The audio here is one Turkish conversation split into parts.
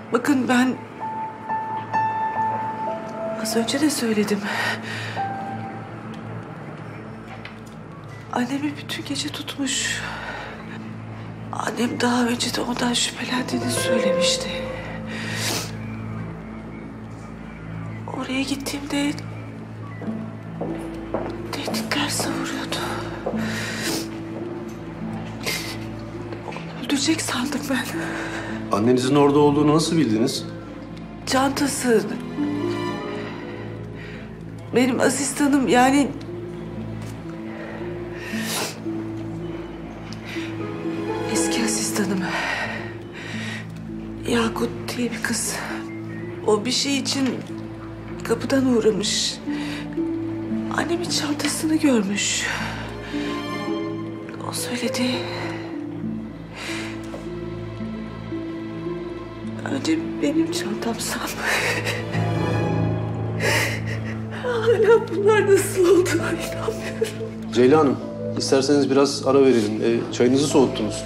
Bakın ben az önce de söyledim. Annemi bütün gece tutmuş. Annem daha önce de ondan şüphelendiğini söylemişti. Oraya gittiğimde tehditler savuruyordu. Öldürecek sandım ben. Annenizin orada olduğunu nasıl bildiniz? Çantası. Benim asistanım yani... Eski asistanım. Yakut diye bir kız. O bir şey için kapıdan uğramış. Annemin çantasını görmüş. O söyledi. Önce benim çantam sanmış. Hala bunlar nasıl oldu inanmıyorum. Ceyla Hanım, isterseniz biraz ara verelim. Çayınızı soğuttunuz.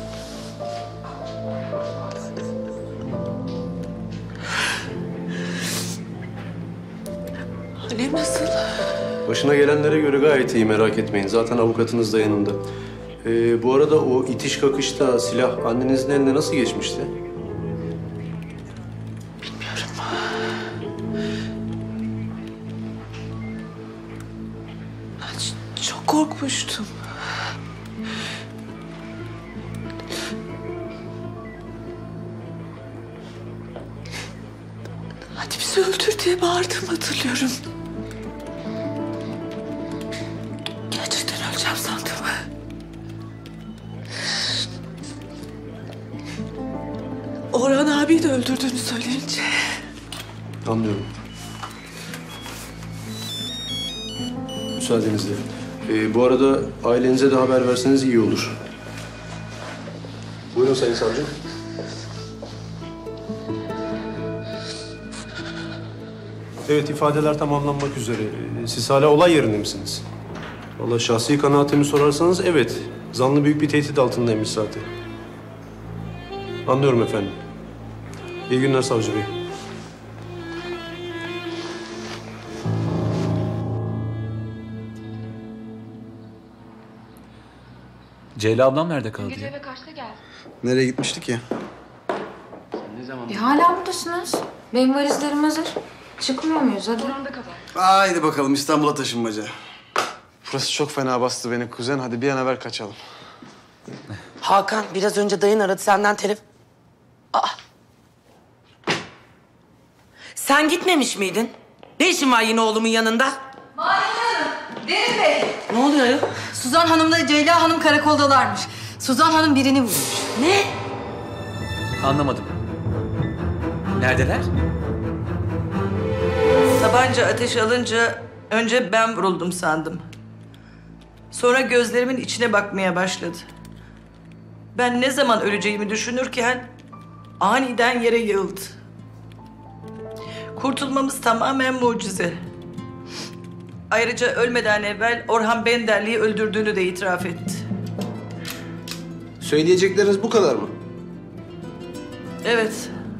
Annem nasıl? Başına gelenlere göre gayet iyi, merak etmeyin. Zaten avukatınız da yanında. Bu arada o itiş kakışta silah annenizin eline nasıl geçmişti? Bilmiyorum. Ben çok korkmuştum. Hadi bizi öldür diye bağırdım hatırlıyorum. Gerçekten öleceğim sandım. Orhan abiyi de öldürdüğünü söyleyince. Anlıyorum. Müsaadenizle. Bu arada ailenize de haber verseniz iyi olur. Buyurun Sayın Savcı. Evet, ifadeler tamamlanmak üzere. Siz hala olay yerinde misiniz? Vallahi şahsi kanaatimi sorarsanız evet. Zanlı büyük bir tehdit altındaymış zaten. Anlıyorum efendim. İyi günler savcı bey. Ceyla ablam nerede kaldı Gece ya? eve kaçta geldi? Nereye gitmiştik ki? Hala buradasınız. Benim valizlerim hazır. Çıkmıyor muyuz hadi? Oranda kadar. Haydi bakalım İstanbul'a taşınmaca. Burası çok fena bastı beni kuzen. Hadi bir an evvel kaçalım. Hakan biraz önce dayın aradı senden telefon... Aa! Sen gitmemiş miydin? Ne işin var yine oğlumun yanında? Mahir Hanım, Derin Bey. Ne oluyor ya? Suzan Hanım'la Ceyla Hanım karakoldalarmış. Suzan Hanım birini vurmuş. Ne? Anlamadım. Neredeler? Tabanca ateş alınca önce ben vuruldum sandım. Sonra gözlerimin içine bakmaya başladı. Ben ne zaman öleceğimi düşünürken aniden yere yığıldı. Kurtulmamız tamamen mucize. Ayrıca ölmeden evvel Orhan Benderli'yi öldürdüğünü de itiraf etti. Söyleyecekleriniz bu kadar mı? Evet.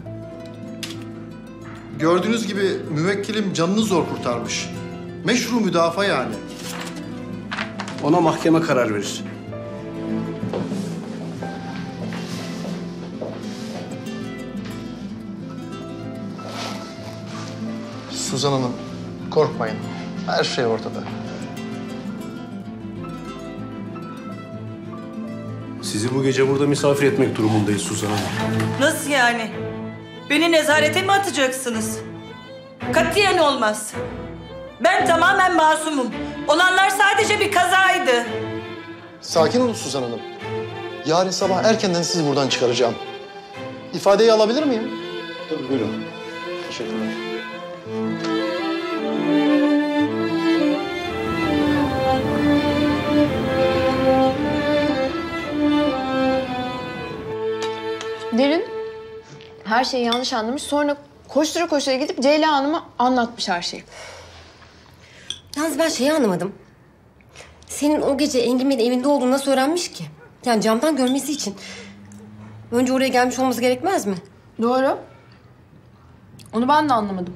Gördüğünüz gibi müvekkilim canını zor kurtarmış. Meşru müdafaa yani. Ona mahkeme karar verir. Suzan Hanım, korkmayın. Her şey ortada. Sizi bu gece burada misafir etmek durumundayız Suzan Hanım. Nasıl yani? Beni nezarete mi atacaksınız? Katiyen olmaz. Ben tamamen masumum. Olanlar sadece bir kazaydı. Sakin olun Suzan Hanım. Yarın sabah erkenden sizi buradan çıkaracağım. İfadeyi alabilir miyim? Tabii buyurun. Teşekkürler. Derin her şeyi yanlış anlamış. Sonra koştura koştura gidip Ceyla Hanım'a anlatmış her şeyi. Yalnız ben şeyi anlamadım. Senin o gece Engin Bey'in evinde olduğunu nasıl öğrenmiş ki? Yani camdan görmesi için. Önce oraya gelmiş olması gerekmez mi? Doğru. Onu ben de anlamadım.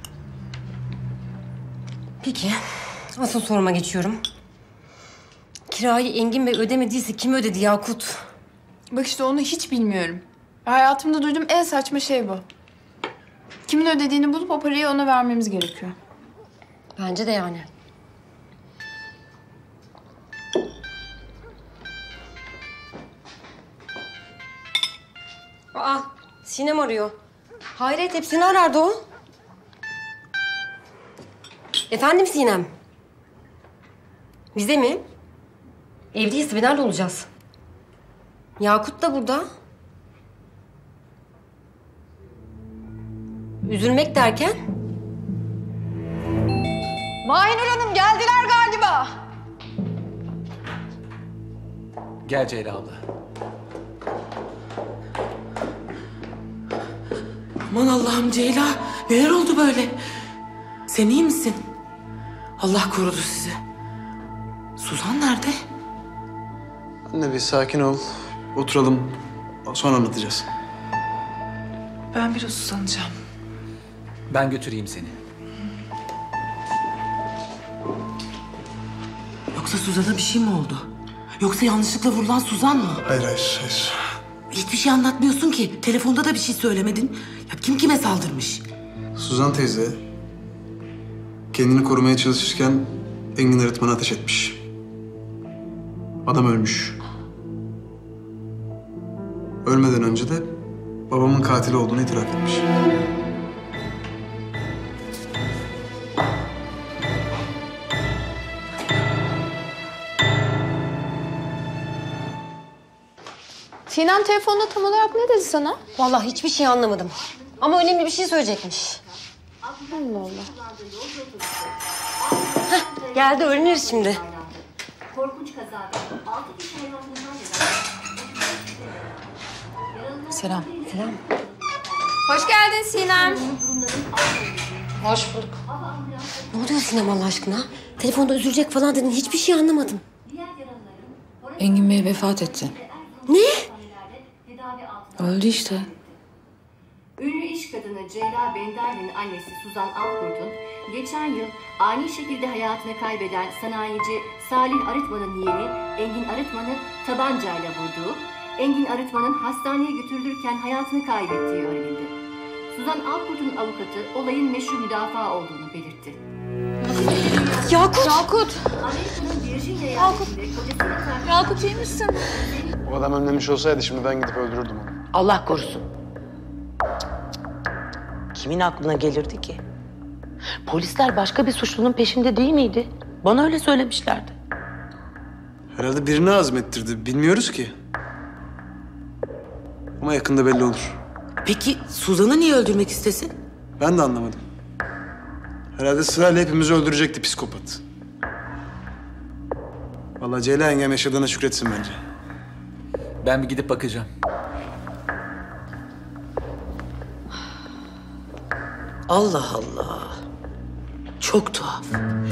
Peki, asıl soruma geçiyorum. Kirayı Engin Bey ödemediyse kim ödedi Yakut? Bak işte onu hiç bilmiyorum. Hayatımda duyduğum en saçma şey bu. Kimin ödediğini bulup o parayı ona vermemiz gerekiyor. Bence de yani. Aa, Sinem arıyor. Hayret, hep seni arardı o. Efendim Sinem? Bize mi? Evdeyiz, nerede olacağız? Yakut da burada. Üzülmek derken? Mahinur Hanım geldiler galiba. Gel Ceyla abla. Aman Allah'ım Ceyla, neler oldu böyle? Sen iyi misin? Allah korudu sizi. Suzan nerede? Anne bir sakin ol. Oturalım. Sonra anlatacağız. Ben biraz uzanacağım. Ben götüreyim seni. Yoksa Suzan'a bir şey mi oldu? Yoksa yanlışlıkla vurulan Suzan mı? Hayır, hayır, hayır. Hiçbir şey anlatmıyorsun ki. Telefonda da bir şey söylemedin. Ya kim kime saldırmış? Suzan teyze kendini korumaya çalışırken Engin öğretmene ateş etmiş. Adam ölmüş. Ölmeden önce de babamın katili olduğunu itiraf etmiş. Sinem telefonda tam olarak ne dedi sana? Vallahi hiçbir şey anlamadım. Ama önemli bir şey söyleyecekmiş. Allah Allah. Geldi, öğreniriz şimdi. Korkunç kazada 6 kişi hayatından Selam. Selam. Hoş geldin Sinem. Hoş bulduk. Ne oluyor Sinem Allah aşkına? Telefonda üzülecek falan dedin. Hiçbir şey anlamadım. Engin Bey vefat etti. Ne? Öldü işte. Ünlü iş kadını Ceyla Benderli'nin annesi Suzan Alkurt'un geçen yıl ani şekilde hayatını kaybeden sanayici Salih Arıtman'ın yeğeni Engin Arıtman'ı tabancayla vurduğu, Engin Arıtman'ın hastaneye götürülürken hayatını kaybettiği öğrenildi. Suzan Alkurt'un avukatı olayın meşru müdafaa olduğunu belirtti. Yakut! Yakut! Amerika'nın Virginia eyaletinde kocasıyla Yakut iyi misin? O adam ölmemiş olsaydı şimdi ben gidip öldürürdüm onu. Allah korusun. Kimin aklına gelirdi ki? Polisler başka bir suçlunun peşinde değil miydi? Bana öyle söylemişlerdi. Herhalde birini azmettirdi. Bilmiyoruz ki. Ama yakında belli olur. Peki Suzan'ı niye öldürmek istesin? Ben de anlamadım. Herhalde sırayla hepimizi öldürecekti psikopat. Vallahi Ceyla yengem yaşadığına şükretsin bence. Ben bir gidip bakacağım. Allah Allah. Çok tuhaf.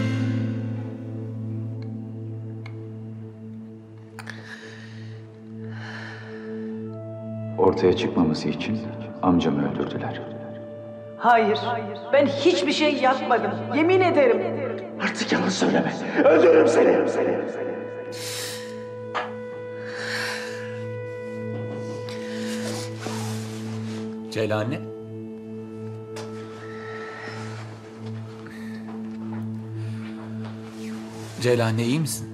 Ortaya çıkmaması için amcamı öldürdüler. Hayır, ben hiçbir şey yapmadım. Yemin ederim. Artık yalan söyleme. Öldürürüm seni. Ceyla anne. Ceyla anne iyi misin?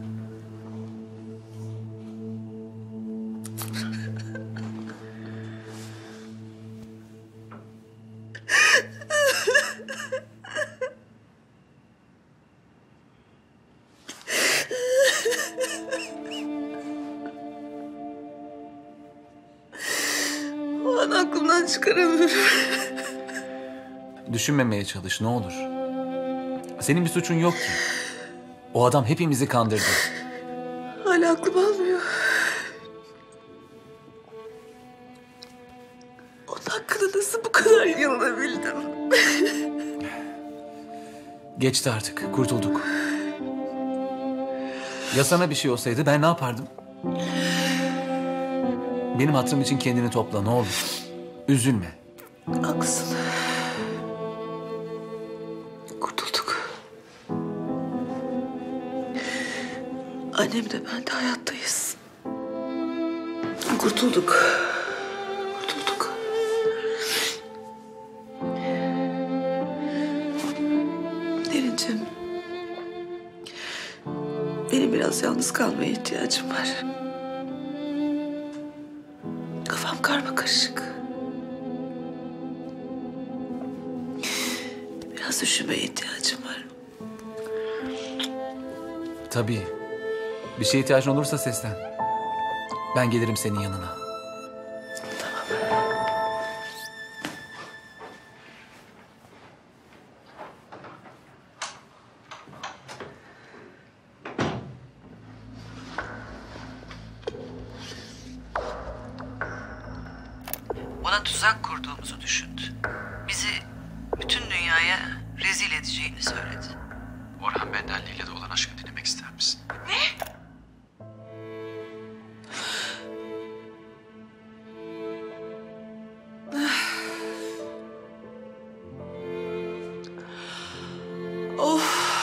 O an aklımdan çıkaramıyorum. Düşünmemeye çalış ne olur. Senin bir suçun yok ki. O adam hepimizi kandırdı. Hala aklım almıyor. Onun hakkında nasıl bu kadar yılabildim? Geçti artık, kurtulduk. Ya sana bir şey olsaydı ben ne yapardım? Benim hatırım için kendini topla ne olur. Üzülme. Haklısın. Annem de ben de hayattayız. Kurtulduk. Kurtulduk. Derincim, benim biraz yalnız kalmaya ihtiyacım var. Kafam karmakarışık. Biraz düşünmeye ihtiyacım var. Tabii. Bir şeye ihtiyacın olursa seslen. Ben gelirim senin yanına. Ona tuzak kurduğumuzu düşündü. Bizi bütün dünyaya rezil edeceğini söyledi. Orhan Benderli ile de olan aşkı dinlemek ister misin? Of.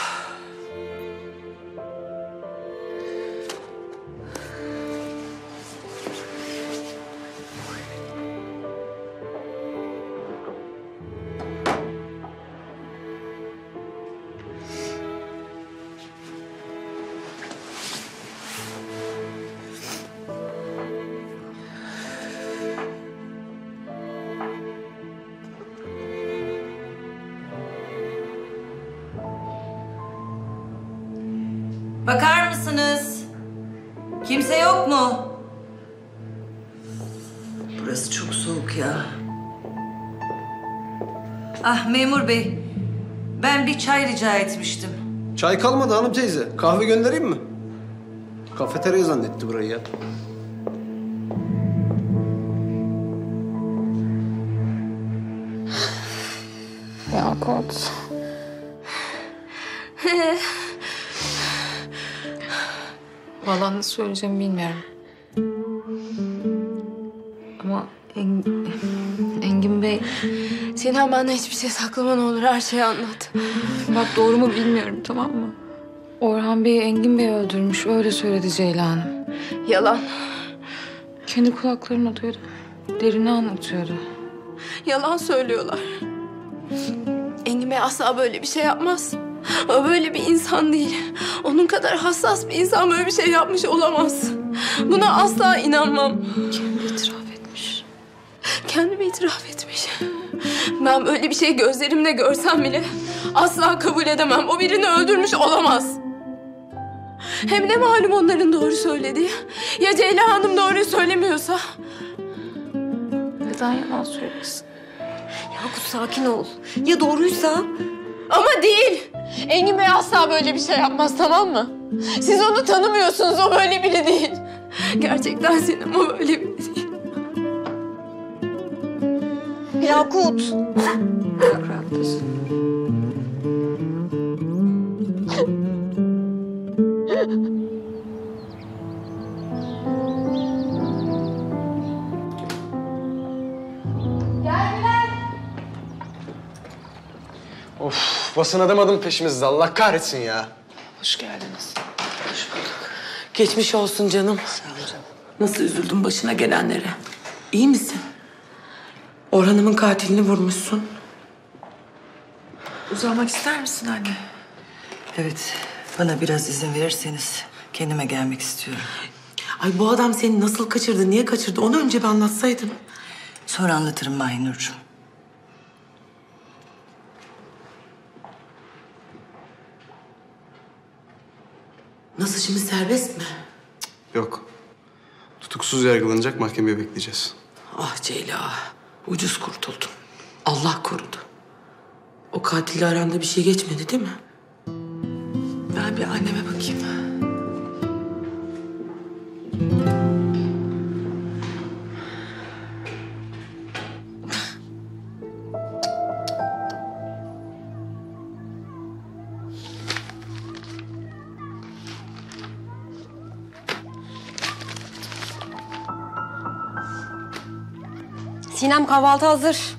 Bakar mısınız? Kimse yok mu? Burası çok soğuk ya. Ah memur bey, ben bir çay rica etmiştim. Çay kalmadı hanım teyze. Kahve göndereyim mi? Kafeterya zannetti burayı ya. Yakut. Vallahi nasıl söyleyeceğimi bilmiyorum. Ama Engin Bey... Sinan benden hiçbir şey saklama ne olur. Her şeyi anlat. Bak doğru mu bilmiyorum, tamam mı? Orhan Bey Engin Bey'i öldürmüş. Öyle söyledi Ceyla Hanım. Yalan. Kendi kulaklarına duydu. Derini anlatıyordu. Yalan söylüyorlar. Engin Bey asla böyle bir şey yapmaz. O böyle bir insan değil. Onun kadar hassas bir insan böyle bir şey yapmış olamaz. Buna asla inanmam. Kendi itiraf etmiş. Kendimi itiraf etmiş. Ben böyle bir şey gözlerimle görsem bile asla kabul edemem. O birini öldürmüş olamaz. Hem ne malum onların doğru söylediği. Ya Ceyla Hanım doğruyu söylemiyorsa? Neden yalan söylesin? Yakut sakin ol. Ya doğruysa? Ama değil. Engin Bey asla böyle bir şey yapmaz, tamam mı? Siz onu tanımıyorsunuz, o böyle biri değil. Gerçekten Sinem o böyle biri değil. Yakut. Çok rahatsın. Of, basın adamadım peşimizde. Allah kahretsin ya. Hoş geldiniz. Hoş bulduk. Geçmiş olsun canım. Sağ ol canım. Nasıl üzüldün başına gelenlere? İyi misin? Orhan'ımın katilini vurmuşsun. Uzanmak ister misin anne? Evet, bana biraz izin verirseniz kendime gelmek istiyorum. Ay bu adam seni nasıl kaçırdı, niye kaçırdı? Onu önce bir anlatsaydın. Sonra anlatırım Mahinurcuğum. Nasıl şimdi serbest mi? Yok. Tutuksuz yargılanacak, mahkemeye bekleyeceğiz. Ah Ceyla, ucuz kurtuldun. Allah korudu. O katille aranda bir şey geçmedi değil mi? Ben bir anneme bakayım. Sinem kahvaltı hazır.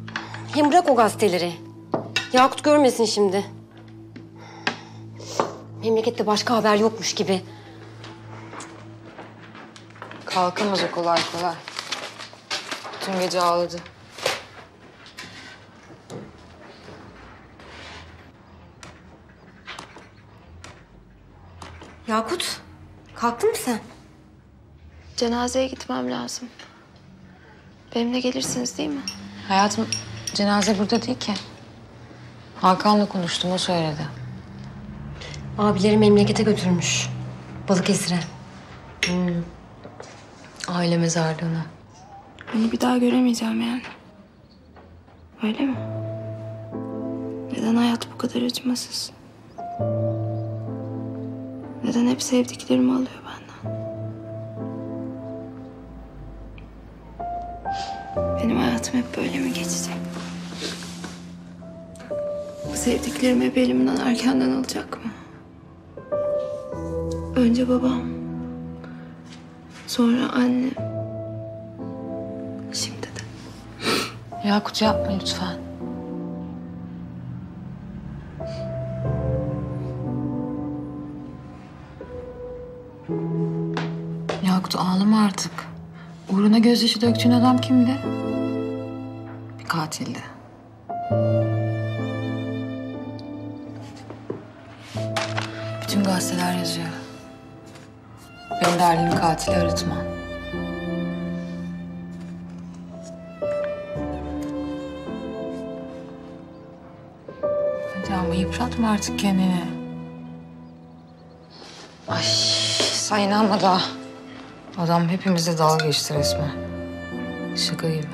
Hem bırak o gazeteleri. Yakut görmesin şimdi. Memlekette başka haber yokmuş gibi. Kalkamaz o kolay kolay. Tüm gece ağladı. Yakut, kalktın mı sen? Cenazeye gitmem lazım. Benimle gelirsiniz değil mi? Hayatım, cenaze burada değil ki. Hakan'la konuştum, o söyledi. Abileri memlekete götürmüş. Balıkesir'e. Aile mezarlığına. Beni bir daha göremeyeceğim yani. Öyle mi? Neden hayat bu kadar acımasız? Neden hep sevdiklerimi alıyor benden? Benim hayatım hep böyle mi geçecek? Sevdiklerim hep elimden erkenden alacak mı? Önce babam. Sonra annem. Şimdi de. Yakut yapma lütfen. Yakut ağlama artık. Uğruna gözyaşı döktüğün adam kimdi? Bir katildi. Bütün gazeteler yazıyor. Benderli'nin katili Arıtman. Hadi ama yıpratma artık kendini. Ay sen inanma daha. Adam hepimizle dalga geçti resmen. Şaka gibi.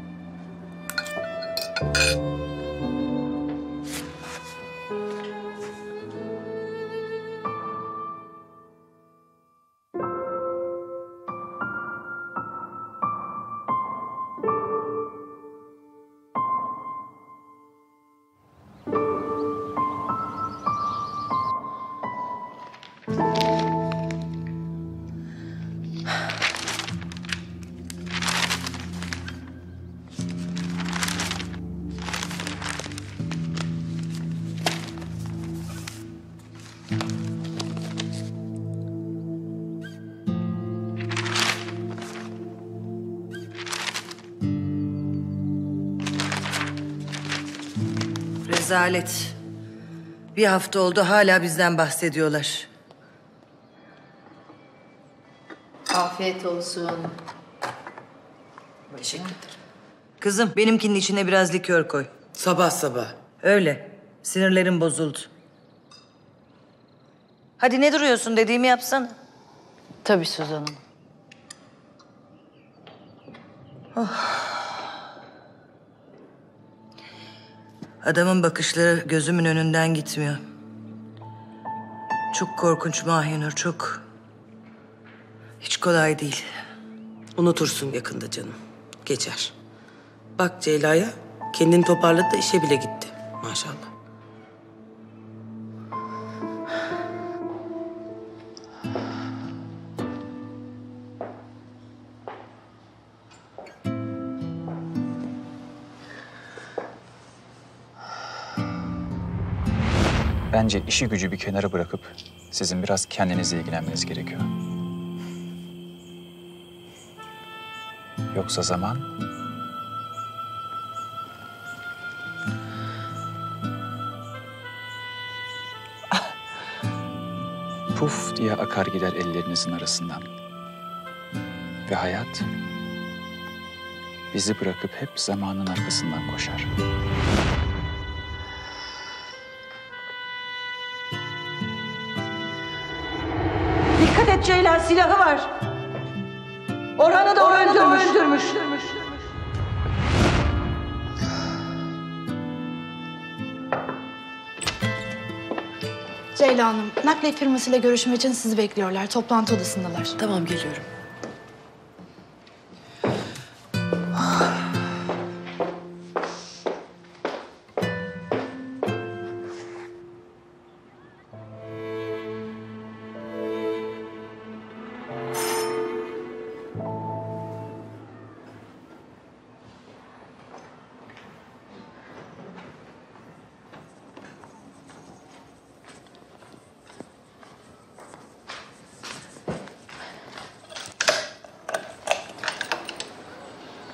Rezalet. Bir hafta oldu hala bizden bahsediyorlar. Afiyet olsun. Teşekkür ederim. Kızım benimkinin içine biraz likör koy. Sabah sabah. Öyle. Sinirlerim bozuldu. Hadi ne duruyorsun, dediğimi yapsana. Tabii Suzan Hanım. Adamın bakışları gözümün önünden gitmiyor. Çok korkunç Mahinur, çok. Hiç kolay değil. Unutursun yakında canım. Geçer. Bak Ceyla'ya kendini toparladı da işe bile gitti. Maşallah. Bence işi gücü bir kenara bırakıp sizin biraz kendinizle ilgilenmeniz gerekiyor. Yoksa zaman puf diye akar gider ellerinizin arasından. Ve hayat bizi bırakıp hep zamanın arkasından koşar. Dikkat et Ceylan, silahı var. Orhan'ı da öldürmüş. Ceyla Hanım, nakliyat firmasıyla görüşme için sizi bekliyorlar. Toplantı odasındalar. Tamam, geliyorum.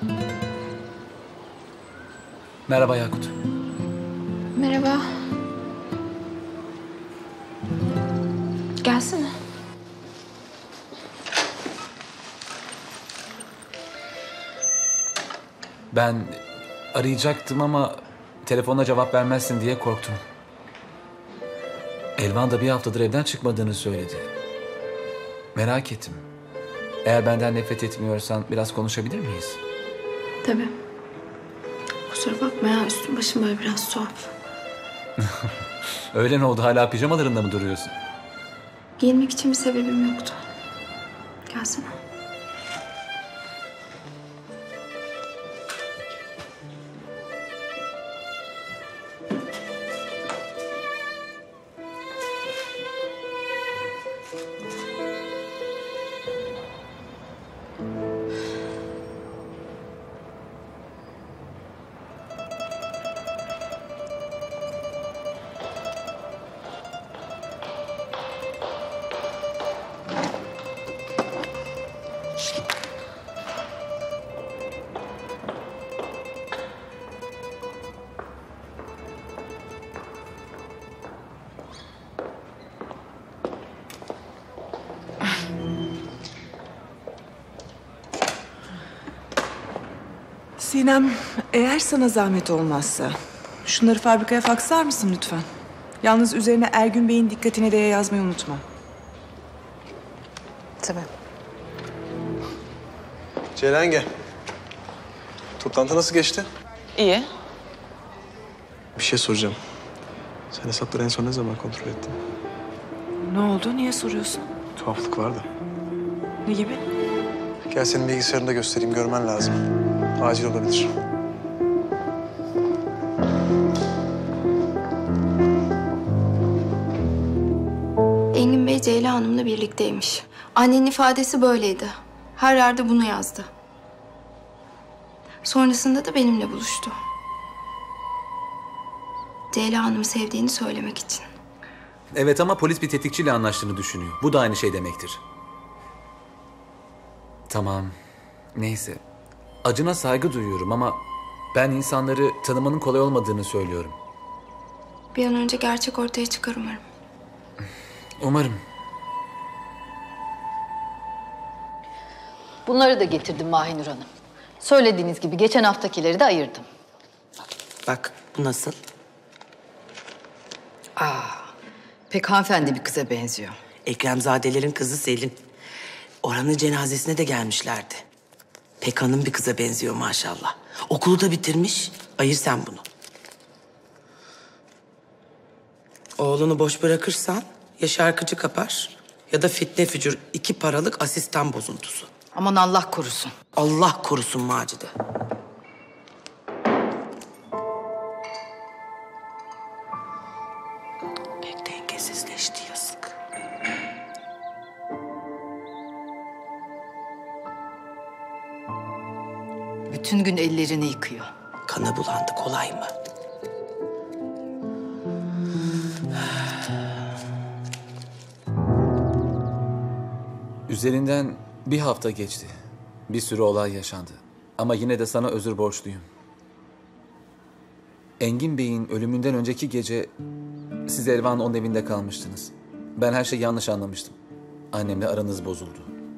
Merhaba Yakut. Merhaba. Gelsene. Ben arayacaktım ama telefona cevap vermezsin diye korktum. Elvan da bir haftadır evden çıkmadığını söyledi. Merak ettim. Eğer benden nefret etmiyorsan biraz konuşabilir miyiz? Tabii. Kusura bakma ya, üstüm başım böyle biraz tuhaf. Öyle ne oldu, hala pijamalarında mı duruyorsun? Giyinmek için bir sebebim yoktu. Gelsene. Sinem, eğer sana zahmet olmazsa şunları fabrikaya fakslar mısın lütfen? Yalnız üzerine Ergün Bey'in dikkatine diye yazmayı unutma. Tabii. Ceylan gel. Toplantı nasıl geçti? İyi. Bir şey soracağım. Sen hesapları en son ne zaman kontrol ettin? Ne oldu? Niye soruyorsun? Tuhaflık vardı. Ne gibi? Gel senin bilgisayarında göstereyim, görmen lazım. Acil olabilir. Engin Bey Ceyla Hanım'la birlikteymiş. Annenin ifadesi böyleydi. Her yerde bunu yazdı. Sonrasında da benimle buluştu. Ceyla Hanım'ı sevdiğini söylemek için. Evet ama polis bir tetikçiyle anlaştığını düşünüyor. Bu da aynı şey demektir. Tamam. Neyse. Acına saygı duyuyorum ama ben insanları tanımanın kolay olmadığını söylüyorum. Bir an önce gerçek ortaya çıkar umarım. Umarım. Bunları da getirdim Mahinur Hanım. Söylediğiniz gibi geçen haftakileri de ayırdım. Bak bu nasıl? Pek hanımefendi bir kıza benziyor. Ekremzadelerin kızı Selin. Orhan'ın cenazesine de gelmişlerdi. Pek hanım bir kıza benziyor maşallah. Okulu da bitirmiş. Ayır sen bunu. Oğlunu boş bırakırsan ya şarkıcı kapar ya da fitne fücur 2 paralık asistan bozuntusu. Aman Allah korusun. Allah korusun Macide. Pek dengesizleşti yazık. Bütün gün ellerini yıkıyor. Kana bulandı, kolay mı? Üzerinden bir hafta geçti. Bir sürü olay yaşandı. Ama yine de sana özür borçluyum. Engin Bey'in ölümünden önceki gece siz Elvan'ın onun evinde kalmıştınız. Ben her şeyi yanlış anlamıştım. Annemle aranız bozuldu.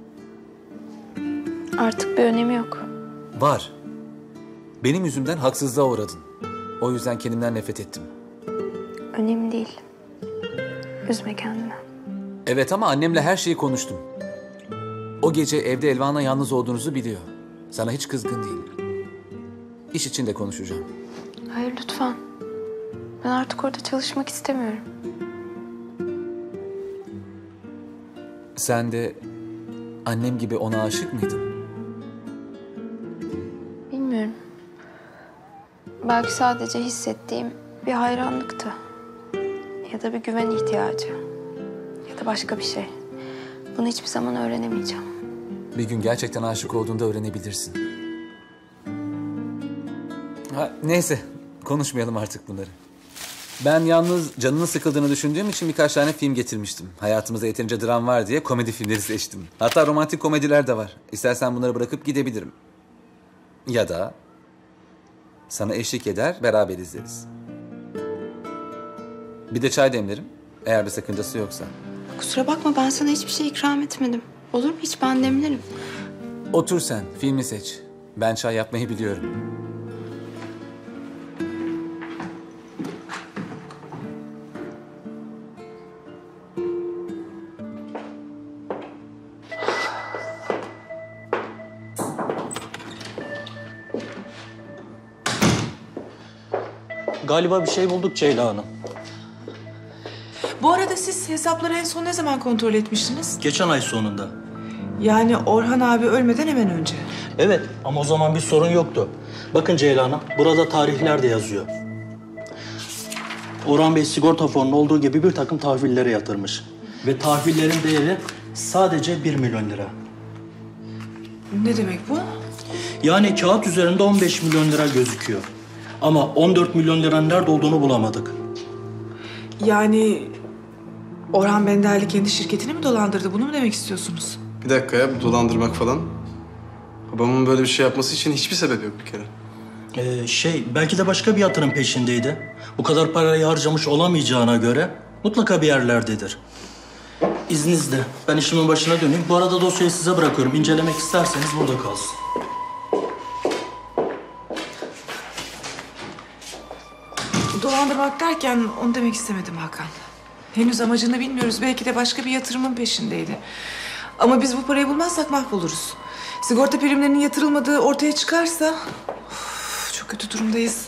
Artık bir önemi yok. Var. Benim yüzümden haksızlığa uğradın. O yüzden kendimden nefret ettim. Önemli değil. Üzme kendini. Evet ama annemle her şeyi konuştum. O gece evde Elvan'la yalnız olduğunuzu biliyor. Sana hiç kızgın değil. İş için de konuşacağım. Hayır lütfen. Ben artık orada çalışmak istemiyorum. Sen de annem gibi ona aşık mıydın? Bilmiyorum. Belki sadece hissettiğim bir hayranlıktı. Ya da bir güven ihtiyacı. Ya da başka bir şey. Bunu hiçbir zaman öğrenemeyeceğim. Bir gün gerçekten aşık olduğunda öğrenebilirsin. Neyse, konuşmayalım artık bunları. Ben yalnız canının sıkıldığını düşündüğüm için birkaç tane film getirmiştim. Hayatımızda yeterince dram var diye komedi filmleri seçtim. Hatta romantik komediler de var. İstersen bunları bırakıp gidebilirim. Ya da sana eşlik eder, beraber izleriz. Bir de çay demlerim, eğer bir sakıncası yoksa. Kusura bakma, ben sana hiçbir şey ikram etmedim. Olur mu hiç? Ben demlerim. Otur sen, filmi seç. Ben çay yapmayı biliyorum. Galiba bir şey bulduk Ceyla Hanım. Bu arada siz hesapları en son ne zaman kontrol etmiştiniz? Geçen ay sonunda. Yani Orhan abi ölmeden hemen önce. Evet ama o zaman bir sorun yoktu. Bakın Ceyla Hanım, burada tarihler de yazıyor. Orhan Bey sigorta fonunun olduğu gibi bir takım tahvillere yatırmış. Ve tahvillerin değeri sadece 1 milyon lira. Ne demek bu? Yani kağıt üzerinde 15 milyon lira gözüküyor. Ama 14 milyon liranın nerede olduğunu bulamadık. Yani Orhan Benderli kendi şirketini mi dolandırdı? Bunu mu demek istiyorsunuz? Bir dakika ya, dolandırmak falan. Babamın böyle bir şey yapması için hiçbir sebep yok bir kere. Belki de başka bir yatırım peşindeydi. Bu kadar parayı harcamış olamayacağına göre mutlaka bir yerlerdedir. İzninizle ben işimin başına döneyim. Bu arada dosyayı size bırakıyorum. İncelemek isterseniz burada kalsın. Dolandırmak derken onu demek istemedim Hakan. Henüz amacını bilmiyoruz. Belki de başka bir yatırımın peşindeydi. Ama biz bu parayı bulmazsak mahvoluruz. Sigorta primlerinin yatırılmadığı ortaya çıkarsa... çok kötü durumdayız.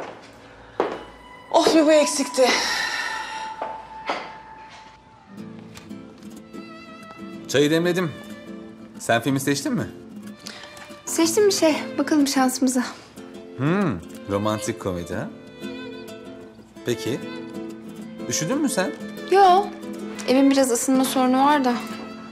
Oh bir bu eksikti. Çayı demledim. Sen filmi seçtin mi? Seçtim bir şey. Bakalım şansımıza. Romantik komedi ha? Peki. Üşüdün mü sen? Yo. Evin biraz ısınma sorunu var da.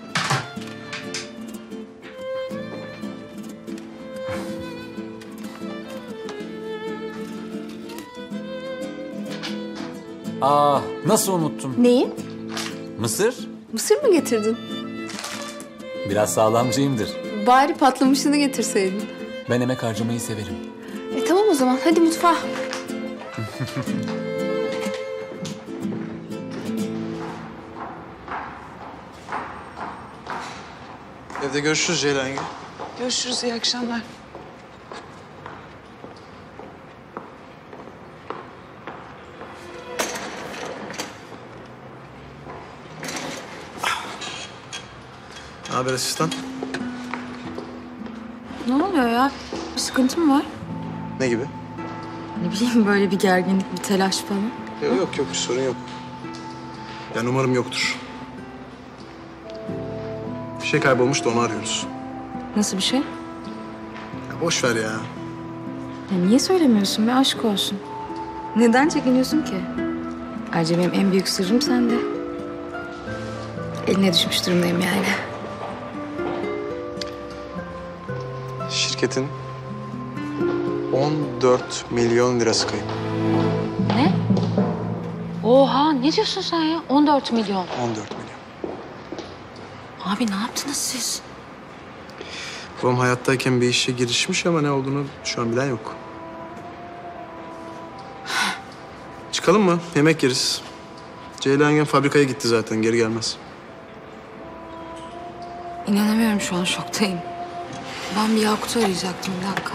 Nasıl unuttum? Neyi? Mısır? Mısır mı getirdin? Biraz sağlamcıyımdır. Bari patlamışını getirseydin. Ben emek harcamayı severim. Tamam o zaman. Hadi mutfağa. Evde görüşürüz Ceylan yenge. Görüşürüz, iyi akşamlar. Ne haber asistan? Ne oluyor ya? Bir sıkıntı mı var? Ne gibi? Ne bileyim, böyle bir gerginlik, bir telaş falan. Yok bir sorun yok. Yani umarım yoktur. Bir şey kaybolmuş da onu arıyoruz. Nasıl bir şey? Ya boş ver ya. Ya niye söylemiyorsun be, aşk olsun? Neden çekiniyorsun ki? Ayrıca benim en büyük sırrım sende. Eline düşmüş durumdayım yani. Şirketin 14 milyon lirası kayıp. Ne? Oha, ne diyorsun sen ya? 14 milyon. 14 milyon. Abi ne yaptınız siz? Babam hayattayken bir işe girişmiş ama ne olduğunu şu an bilen yok. Çıkalım mı? Yemek yeriz. Ceylan yengem fabrikaya gitti zaten. Geri gelmez. İnanamıyorum, şu an şoktayım. Ben bir Yakut'u arayacaktım, bir dakika.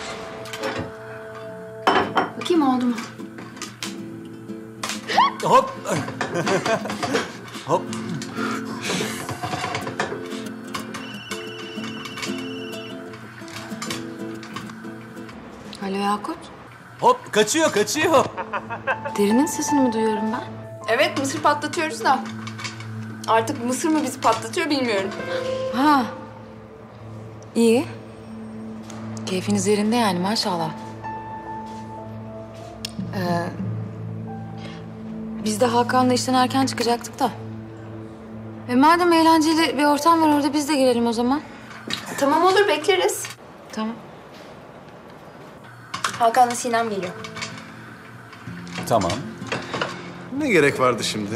Bakayım oldu mu? Hop! Hop! Alo Yakut. Hop! Kaçıyor! Derinin sesini mi duyuyorum ben? Evet, mısır patlatıyoruz da. Artık mısır mı bizi patlatıyor bilmiyorum. Ha. İyi. Keyfiniz yerinde yani, maşallah. Biz de Hakan'la işten erken çıkacaktık da. Madem eğlenceli bir ortam var orada, biz de girelim o zaman. Tamam olur, bekleriz. Tamam. Hakan'la Sinem geliyor. Tamam. Ne gerek vardı şimdi?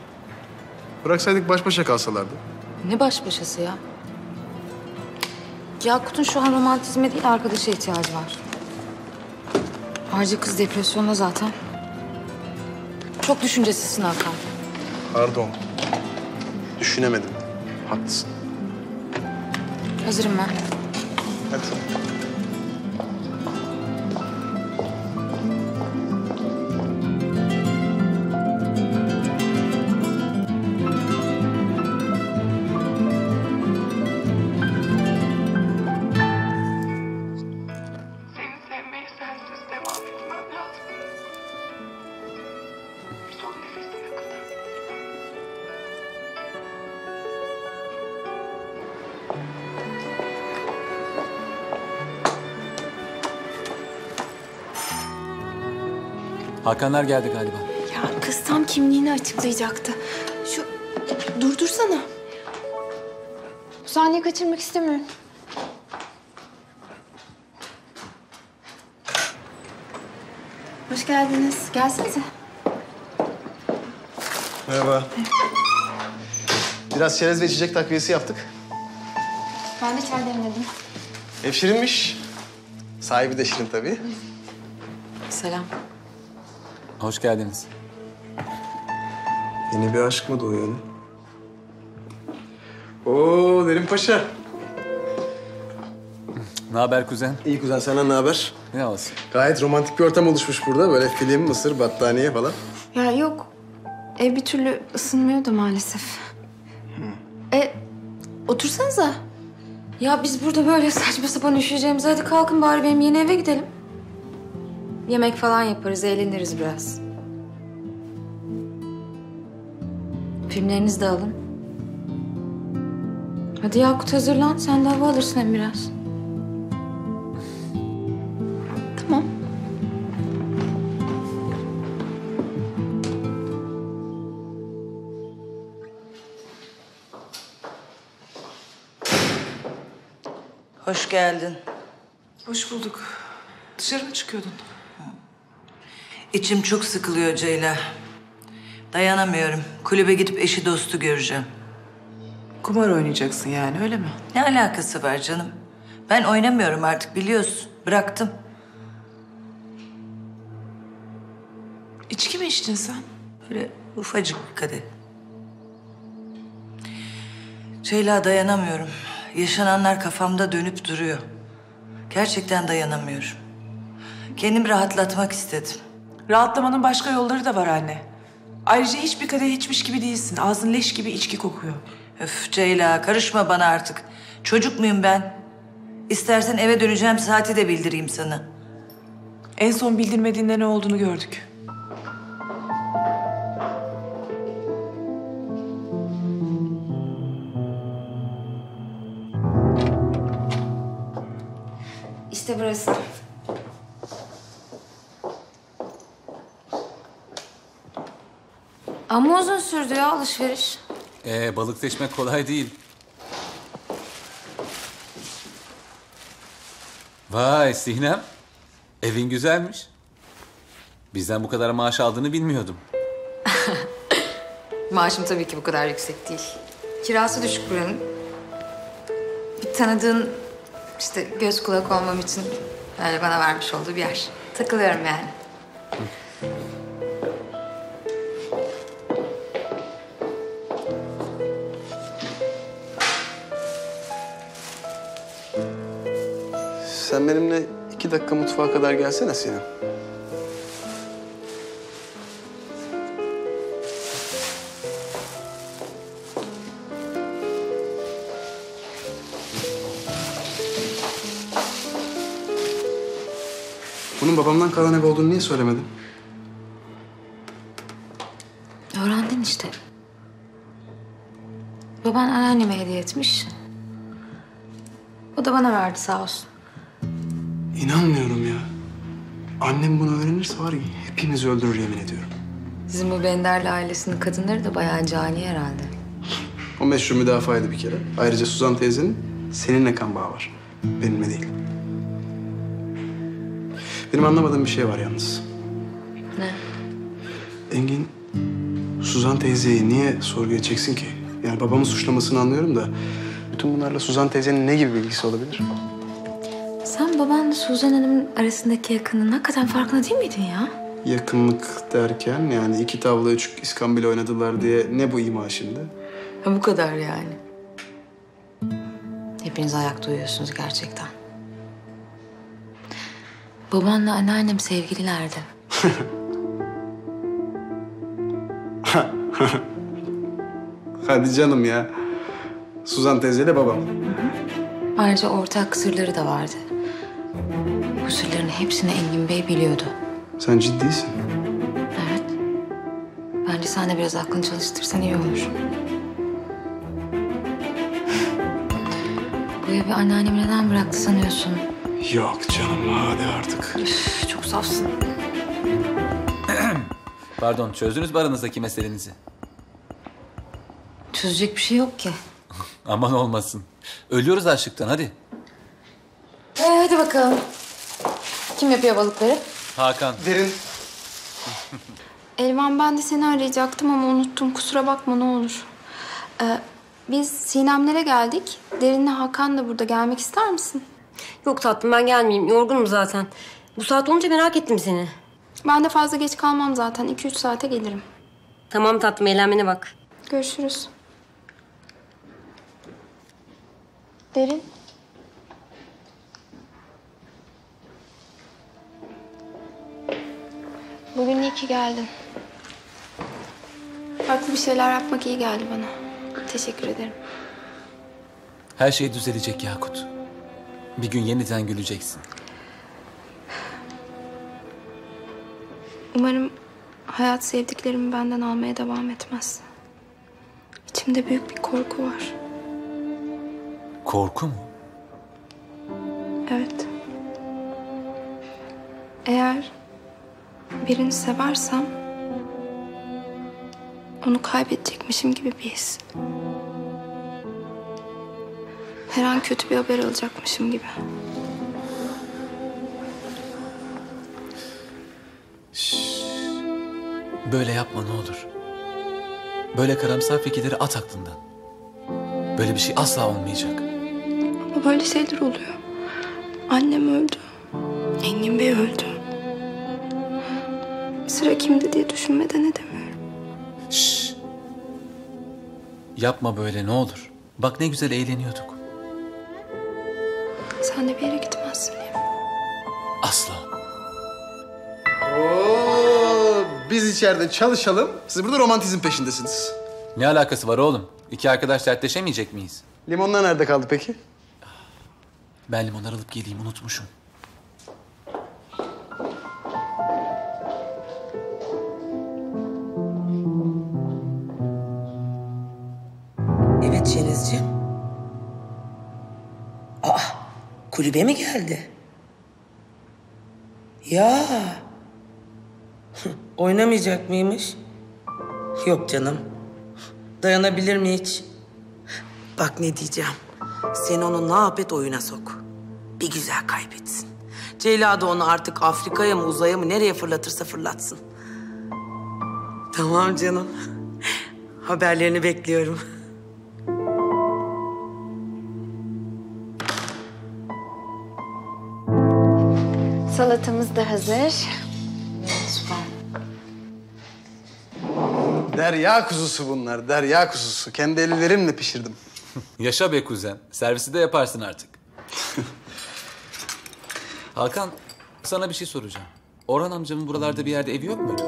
Bıraksaydık baş başa kalsalardı. Ne baş başası ya? Yakut'un şu an romantizme değil arkadaşa ihtiyacı var. Ayrıca kız depresyonda zaten. Çok düşüncesizsin Hakan. Pardon. Düşünemedim. Haklısın. Hazırım ben. Hadi. Hakanlar geldi galiba. Ya kız tam kimliğini açıklayacaktı. Şu durdursana. Bu sahneyi kaçırmak istemiyorum. Hoş geldiniz. Gelsenize. Merhaba. Biraz çerez ve içecek takviyesi yaptık. Ben de çay demledim. Ev şirinmiş. Sahibi de şirin tabii. Selam. Hoş geldiniz. Yeni bir aşk mı doğuyor ne? Oo Derin Paşa. Ne haber kuzen? İyi kuzen, senden ne haber? Ne olsun? Gayet romantik bir ortam oluşmuş burada. Böyle film, mısır, battaniye falan. Ya yok. Ev bir türlü ısınmıyor da maalesef. Otursanıza. Ya biz burada böyle saçma sapan üşüyeceğimize hadi kalkın bari benim yeni eve gidelim. Yemek falan yaparız, eğleniriz biraz. Filmlerinizi de alın. Hadi Yakut hazırlan, sen de hava alırsın hem biraz. Tamam. Hoş geldin. Hoş bulduk. Dışarı mı çıkıyordun? İçim çok sıkılıyor Ceyla. Dayanamıyorum. Kulübe gidip eşi dostu göreceğim. Kumar oynayacaksın yani, öyle mi? Ne alakası var canım? Ben oynamıyorum artık, biliyorsun. Bıraktım. İçki mi içtin sen? Böyle ufacık bir kadeh. Ceyla, dayanamıyorum. Yaşananlar kafamda dönüp duruyor. Gerçekten dayanamıyorum. Kendimi rahatlatmak istedim. Rahatlamanın başka yolları da var anne. Ayrıca hiçbir kadeh içmiş gibi değilsin. Ağzın leş gibi içki kokuyor. Öf Ceyla, karışma bana artık. Çocuk muyum ben? İstersen eve döneceğim saati de bildireyim sana. En son bildirmediğinde ne olduğunu gördük. İşte burası. Ama uzun sürdü ya alışveriş. Balık seçmek kolay değil. Vay Sinem. Evin güzelmiş. Bizden bu kadar maaş aldığını bilmiyordum. Maaşım tabii ki bu kadar yüksek değil. Kirası düşük buranın. Bir tanıdığın işte göz kulak olmam için öyle bana vermiş olduğu bir yer. Takılıyorum yani. Sen benimle 2 dakika mutfağa kadar gelsene Sinem. Bunun babamdan kalan ev olduğunu niye söylemedin? Öğrendin işte. Baban anneanneme hediye etmiş. O da bana verdi sağ olsun. İnanmıyorum ya. Annem bunu öğrenirse var ya hepimizi öldürür yemin ediyorum. Bizim bu Benderli ailesinin kadınları da bayağı cani herhalde. O meşhur müdafaydı bir kere. Ayrıca Suzan teyzenin seninle kan bağı var. Benimle değil. Benim anlamadığım bir şey var yalnız. Ne? Engin, Suzan teyzeyi niye sorguya çeksin ki? Yani babamın suçlamasını anlıyorum da bütün bunlarla Suzan teyzenin ne gibi bilgisi olabilir? Sen babanla Suzan Hanım'ın arasındaki yakınlığın hakikaten farkında değil miydin ya? Yakınlık derken yani 2 tavla 3 iskambil oynadılar diye ne bu ima şimdi? Ha, bu kadar yani. Hepiniz ayakta uyuyorsunuz gerçekten. Babanla anneannem sevgililerdi. Hadi canım ya. Suzan teyzeyle babam. Ayrıca ortak sırları da vardı. Bu sırların hepsini Engin Bey biliyordu. Sen ciddisin. Evet. Bence sen de biraz aklını çalıştırsan iyi olur. Bu evi anneannem neden bıraktı sanıyorsun? Yok canım hadi artık. Üf, çok safsın. Pardon, çözdünüz mü aranızdaki meselenizi? Çözecek bir şey yok ki. Aman olmasın. Ölüyoruz açlıktan, hadi. Hadi bakalım. Kim yapıyor balıkları? Hakan. Derin. Elvan, ben de seni arayacaktım ama unuttum. Kusura bakma ne olur. Biz Sinemlere geldik. Derin'le Hakan da burada. Gelmek ister misin? Yok tatlım, ben gelmeyeyim. Yorgunum zaten. Bu saat olunca merak ettim seni. Ben de fazla geç kalmam zaten. 2-3 saate gelirim. Tamam tatlım, eğlenmene bak. Görüşürüz. Derin. Bugün iyi ki geldin. Farklı bir şeyler yapmak iyi geldi bana. Teşekkür ederim. Her şey düzelecek Yakut. Bir gün yeniden güleceksin. Umarım hayat sevdiklerimi benden almaya devam etmez. İçimde büyük bir korku var. Korku mu? Evet. Eğer birini seversem onu kaybedecekmişim gibi bir his. Her an kötü bir haber alacakmışım gibi. Böyle yapma ne olur. Böyle karamsar fikirleri at aklından. Böyle bir şey asla olmayacak. Ama böyle şeyler oluyor. Annem öldü. Engin Bey öldü. Sıra kimdi diye düşünmeden edemiyorum. Şşş. Yapma böyle ne olur. Bak ne güzel eğleniyorduk. Sen de bir yere gitmezsin diye. Asla. Oo, biz içeride çalışalım. Siz burada romantizm peşindesiniz. Ne alakası var oğlum? İki arkadaş dertleşemeyecek miyiz? Limonlar nerede kaldı peki? Ben limonlar alıp geleyim, unutmuşum. Evet Şenizciğim. Aa, kulübe mi geldi? Ya. Oynamayacak mıymış? Yok canım. Dayanabilir mi hiç? Bak ne diyeceğim. Sen onu ne yap et oyuna sok. Bir güzel kaybetsin. Ceyla da onu artık Afrika'ya mı uzaya mı nereye fırlatırsa fırlatsın. Tamam canım. Haberlerini bekliyorum. Salatamız da hazır. Süper. Derya kuzusu bunlar, derya kuzusu. Kendi ellerimle pişirdim. Yaşa be kuzen. Servisi de yaparsın artık. Hakan, sana bir şey soracağım. Orhan amcamın buralarda bir yerde evi yok muydu?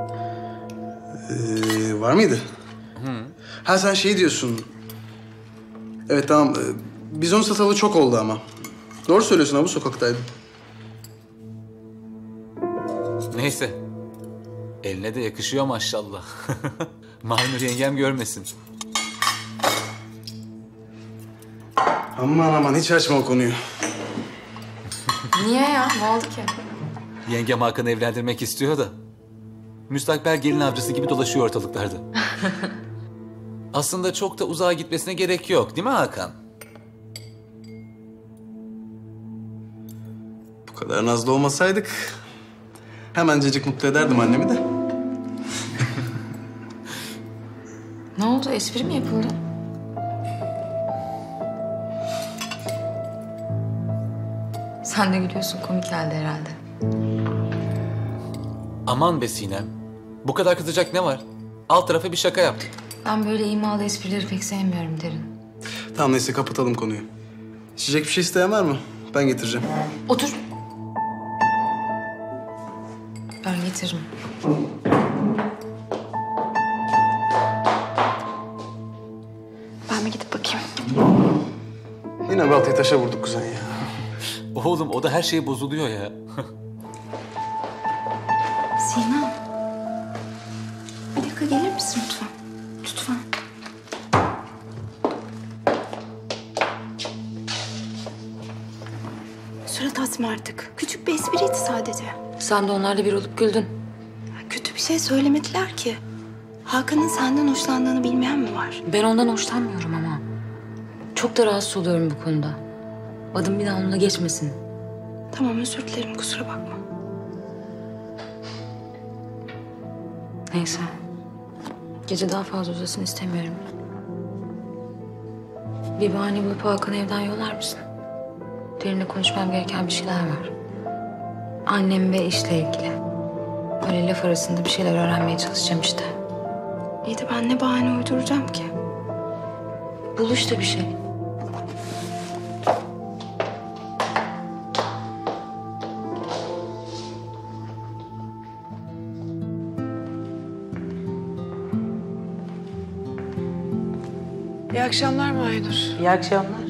Var mıydı? Hı. Ha sen şey diyorsun. Evet tamam. Biz onu satalı çok oldu ama. Doğru söylüyorsun ha, bu sokaktaydı. Neyse. Eline de yakışıyor maşallah. Maynur yengem görmesin. Aman aman hiç açma o konuyu. Niye ya? Ne oldu ki? Yengem Hakan'ı evlendirmek istiyor da. Müstakbel gelin avcısı gibi dolaşıyor ortalıklarda. Aslında çok da uzağa gitmesine gerek yok, değil mi Hakan? Bu kadar nazlı olmasaydık hemencecik mutlu ederdim annemi de. Ne oldu? Espri mi yapıldı? Sen de gülüyorsun, komik geldi herhalde. Aman be Sinem. Bu kadar kızacak ne var? Alt tarafı bir şaka yaptık. Ben böyle imalı esprileri pek sevmiyorum Derin. Tamam neyse kapatalım konuyu. İçecek bir şey isteyen var mı? Ben getireceğim. Otur. Ben getiririm. Ben bir gidip bakayım. Yine baltayı taşa vurduk kuzen ya. Oğlum o da her şey bozuluyor ya. Sinem. Bir dakika gelir misin lütfen? Lütfen. Surat asma artık. Küçük bir espriydi sadece. Sen de onlarla bir olup güldün. Kötü bir şey söylemediler ki. Hakan'ın senden hoşlandığını bilmeyen mi var? Ben ondan hoşlanmıyorum ama. Çok da rahatsız oluyorum bu konuda. Adım bir daha onunla geçmesin. Tamam özür dilerim kusura bakma. Neyse. Gece daha fazla uzasın istemiyorum. Bir bahane bulup Hakan'ı evden yollar mısın? Derinle konuşmam gereken bir şeyler var. Annem ve işle ilgili. Öyle laf arasında bir şeyler öğrenmeye çalışacağım işte. İyi de ben ne bahane uyduracağım ki? Bul işte bir şey. İyi akşamlar Maynur. İyi akşamlar.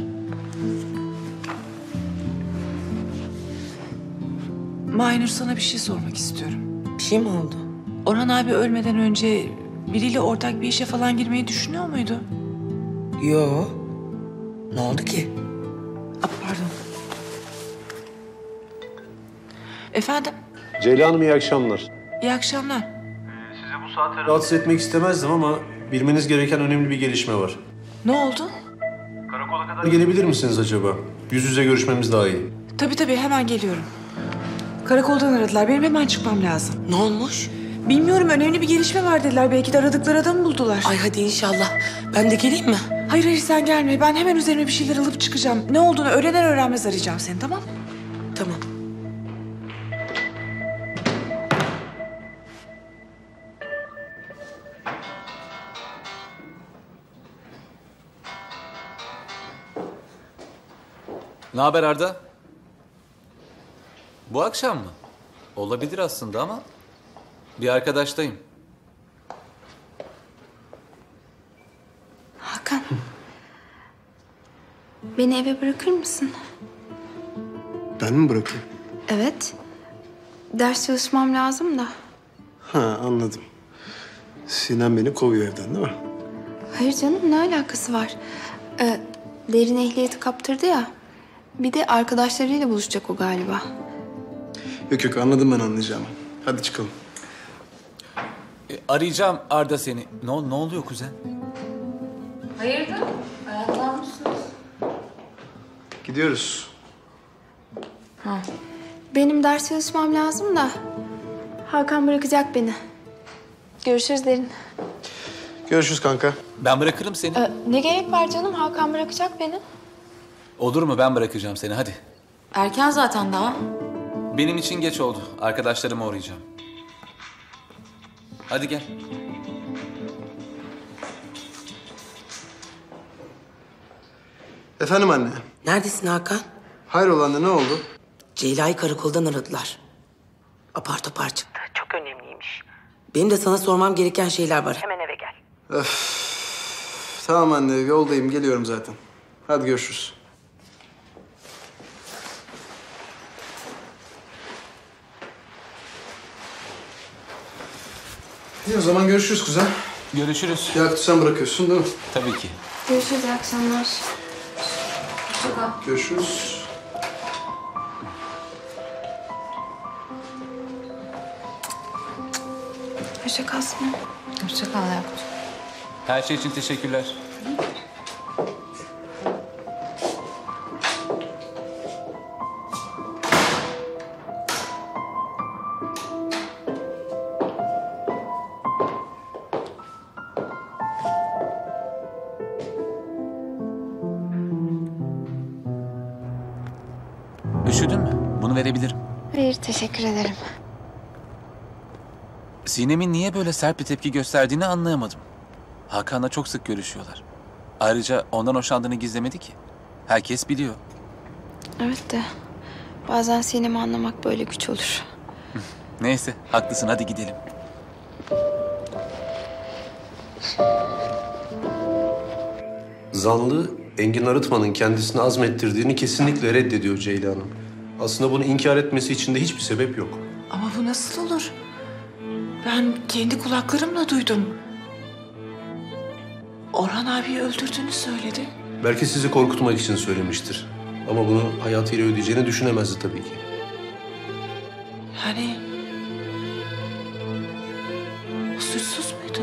Maynur sana bir şey sormak istiyorum. Bir şey mi oldu? Orhan abi ölmeden önce biriyle ortak bir işe falan girmeyi düşünüyor muydu? Yo. Ne oldu ki? Pardon. Efendim? Ceylan Hanım iyi akşamlar. İyi akşamlar. Rahatsız etmek istemezdim ama bilmeniz gereken önemli bir gelişme var. Ne oldu? Gelebilir misiniz acaba? Yüz yüze görüşmemiz daha iyi. Tabii hemen geliyorum. Karakoldan aradılar. Benim hemen çıkmam lazım. Ne olmuş? Bilmiyorum önemli bir gelişme var dediler. Belki de aradıkları adamı buldular. Ay hadi inşallah. Ben de geleyim mi? Hayır sen gelme. Ben hemen üzerime bir şeyler alıp çıkacağım. Ne olduğunu öğrener öğrenmez arayacağım seni tamam mı? Tamam. Ne haber Arda? Bu akşam mı? Olabilir aslında ama bir arkadaştayım. Hakan. Beni eve bırakır mısın? Ben mi bırakayım? Evet. Ders çalışmam lazım da. Ha anladım. Sinem beni kovuyor evden değil mi? Hayır canım ne alakası var? Derin ehliyeti kaptırdı ya. Bir de arkadaşlarıyla buluşacak o galiba. Yok anladım ben anlayacağımı. Hadi çıkalım. Arayacağım Arda seni. Ne oluyor kuzen? Hayırdır? Ayaklanmışsınız. Gidiyoruz. Benim ders çalışmam lazım da. Hakan bırakacak beni. Görüşürüz Derin. Görüşürüz kanka. Ben bırakırım seni. Ne gerek var canım? Hakan bırakacak beni. Olur mu? Ben bırakacağım seni hadi. Erken zaten daha. Benim için geç oldu. Arkadaşlarıma uğrayacağım. Hadi gel. Efendim anne. Neredesin Hakan? Hayrola anne ne oldu? Ceyla'yı karakoldan aradılar. Apar topar çıktı. Çok önemliymiş. Benim de sana sormam gereken şeyler var. Hemen eve gel. Tamam anne yoldayım geliyorum zaten. Hadi görüşürüz. İyi o zaman görüşürüz kuzen. Görüşürüz. Yakup sen bırakıyorsun değil mi? Tabii ki. Görüşürüz iyi akşamlar. Hoşça kal. Görüşürüz. Hoşça kal Sinem. Hoşça kal Yakup. Her şey için teşekkürler. Üşüdün mi? Bunu verebilirim. Hayır, teşekkür ederim. Sinem'in niye böyle sert bir tepki gösterdiğini anlayamadım. Hakan'la çok sık görüşüyorlar. Ayrıca ondan hoşlandığını gizlemedi ki. Herkes biliyor. Evet de bazen Sinem'i anlamak böyle güç olur. Neyse, haklısın. Hadi gidelim. Zanlı, Engin Arıtman'ın kendisini azmettirdiğini kesinlikle reddediyor Ceylan Hanım. Aslında bunu inkar etmesi için de hiçbir sebep yok. Ama bu nasıl olur? Ben kendi kulaklarımla duydum. Orhan abiyi öldürdüğünü söyledi. Belki sizi korkutmak için söylemiştir. Ama bunu hayatıyla ödeyeceğini düşünemezdi tabii ki. Yani... O suçsuz muydu?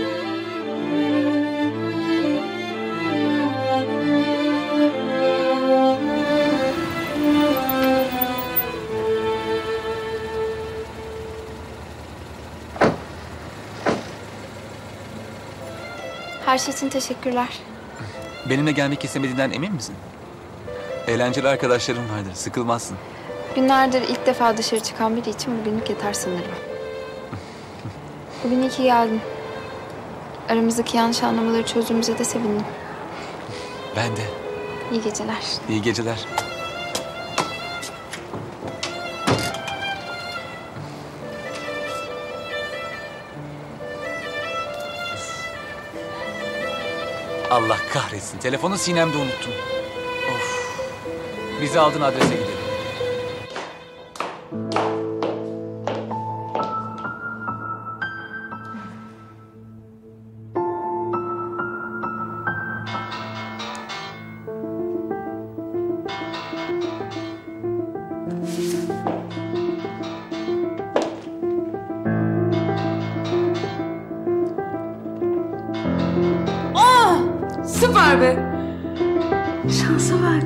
Her şey için teşekkürler. Benimle gelmek istemediğinden emin misin? Eğlenceli arkadaşlarım vardır. Sıkılmazsın. Günlerdir ilk defa dışarı çıkan biri için bugünlük yeter sanırım. Bugün iyi ki geldin. Aramızdaki yanlış anlamaları çözdüğümüze de sevindim. Ben de. İyi geceler. İyi geceler. Allah kahretsin. Telefonu Sinem'de unuttum. Of. Bizi aldın, adrese gidelim. Süper be. Şansa bak.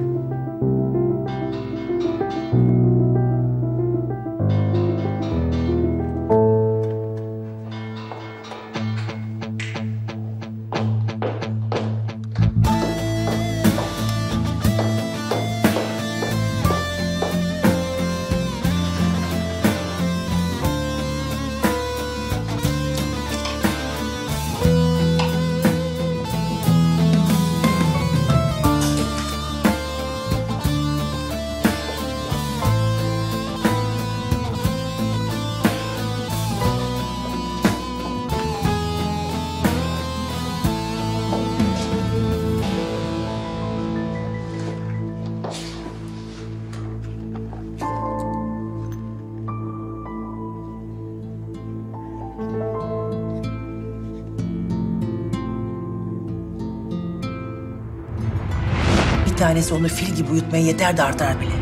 Bir tanesi onu fil gibi uyutmaya yeter de artar bile.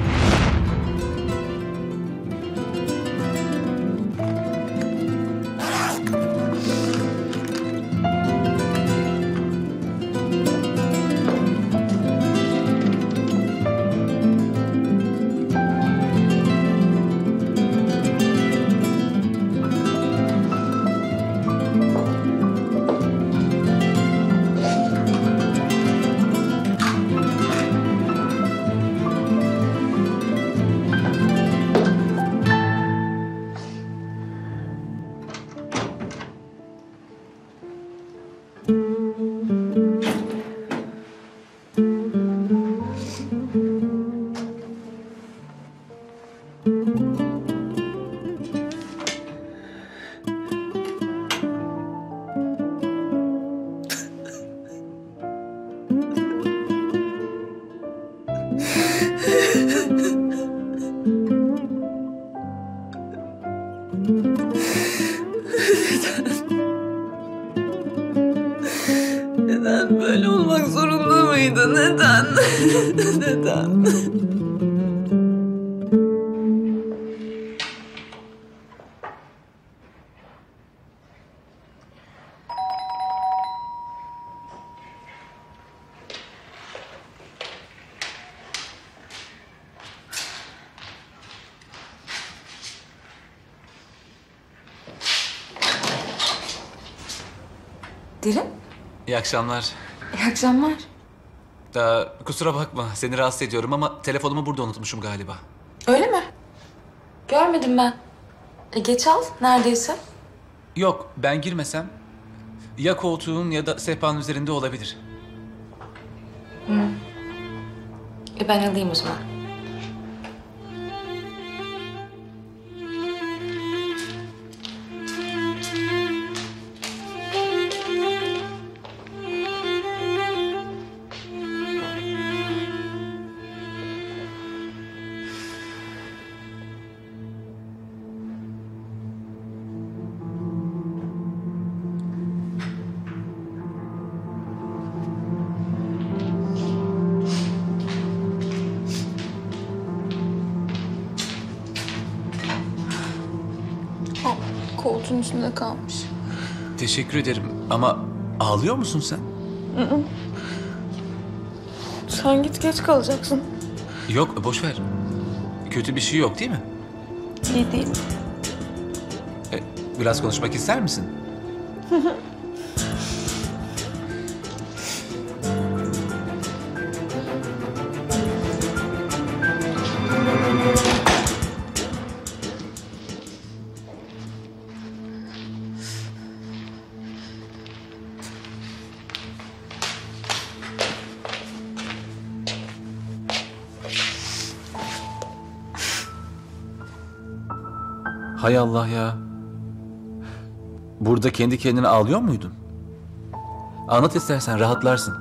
Neden böyle olmak zorunda mıydı? Neden? Neden? Derin, İyi akşamlar. iyi akşamlar. Kusura bakma, seni rahatsız ediyorum ama telefonumu burada unutmuşum galiba. Öyle mi? Görmedim ben. Geç al neredeyse. Yok, ben girmesem ya koltuğun ya da sehpanın üzerinde olabilir. Ben alayım o zaman. Koltuğun üstünde kalmış. Teşekkür ederim ama ağlıyor musun sen? Sen git, geç kalacaksın. Yok, boş ver. Kötü bir şey yok değil mi? İyi değil. Biraz konuşmak ister misin? Hay Allah ya. Burada kendi kendine ağlıyor muydun? Anlat istersen, rahatlarsın.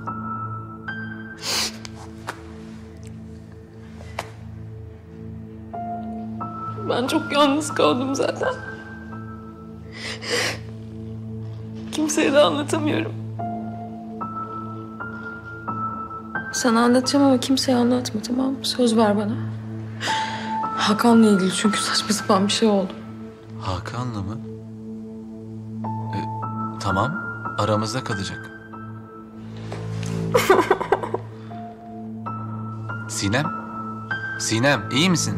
Ben çok yalnız kaldım zaten. Kimseye de anlatamıyorum. Sana anlatacağım ama kimseye anlatma, tamam mı? Söz ver bana. Hakan'la ilgili çünkü saçma sapan bir şey oldu. Hakan'la mı? Tamam, aramızda kalacak. Sinem? Sinem, iyi misin?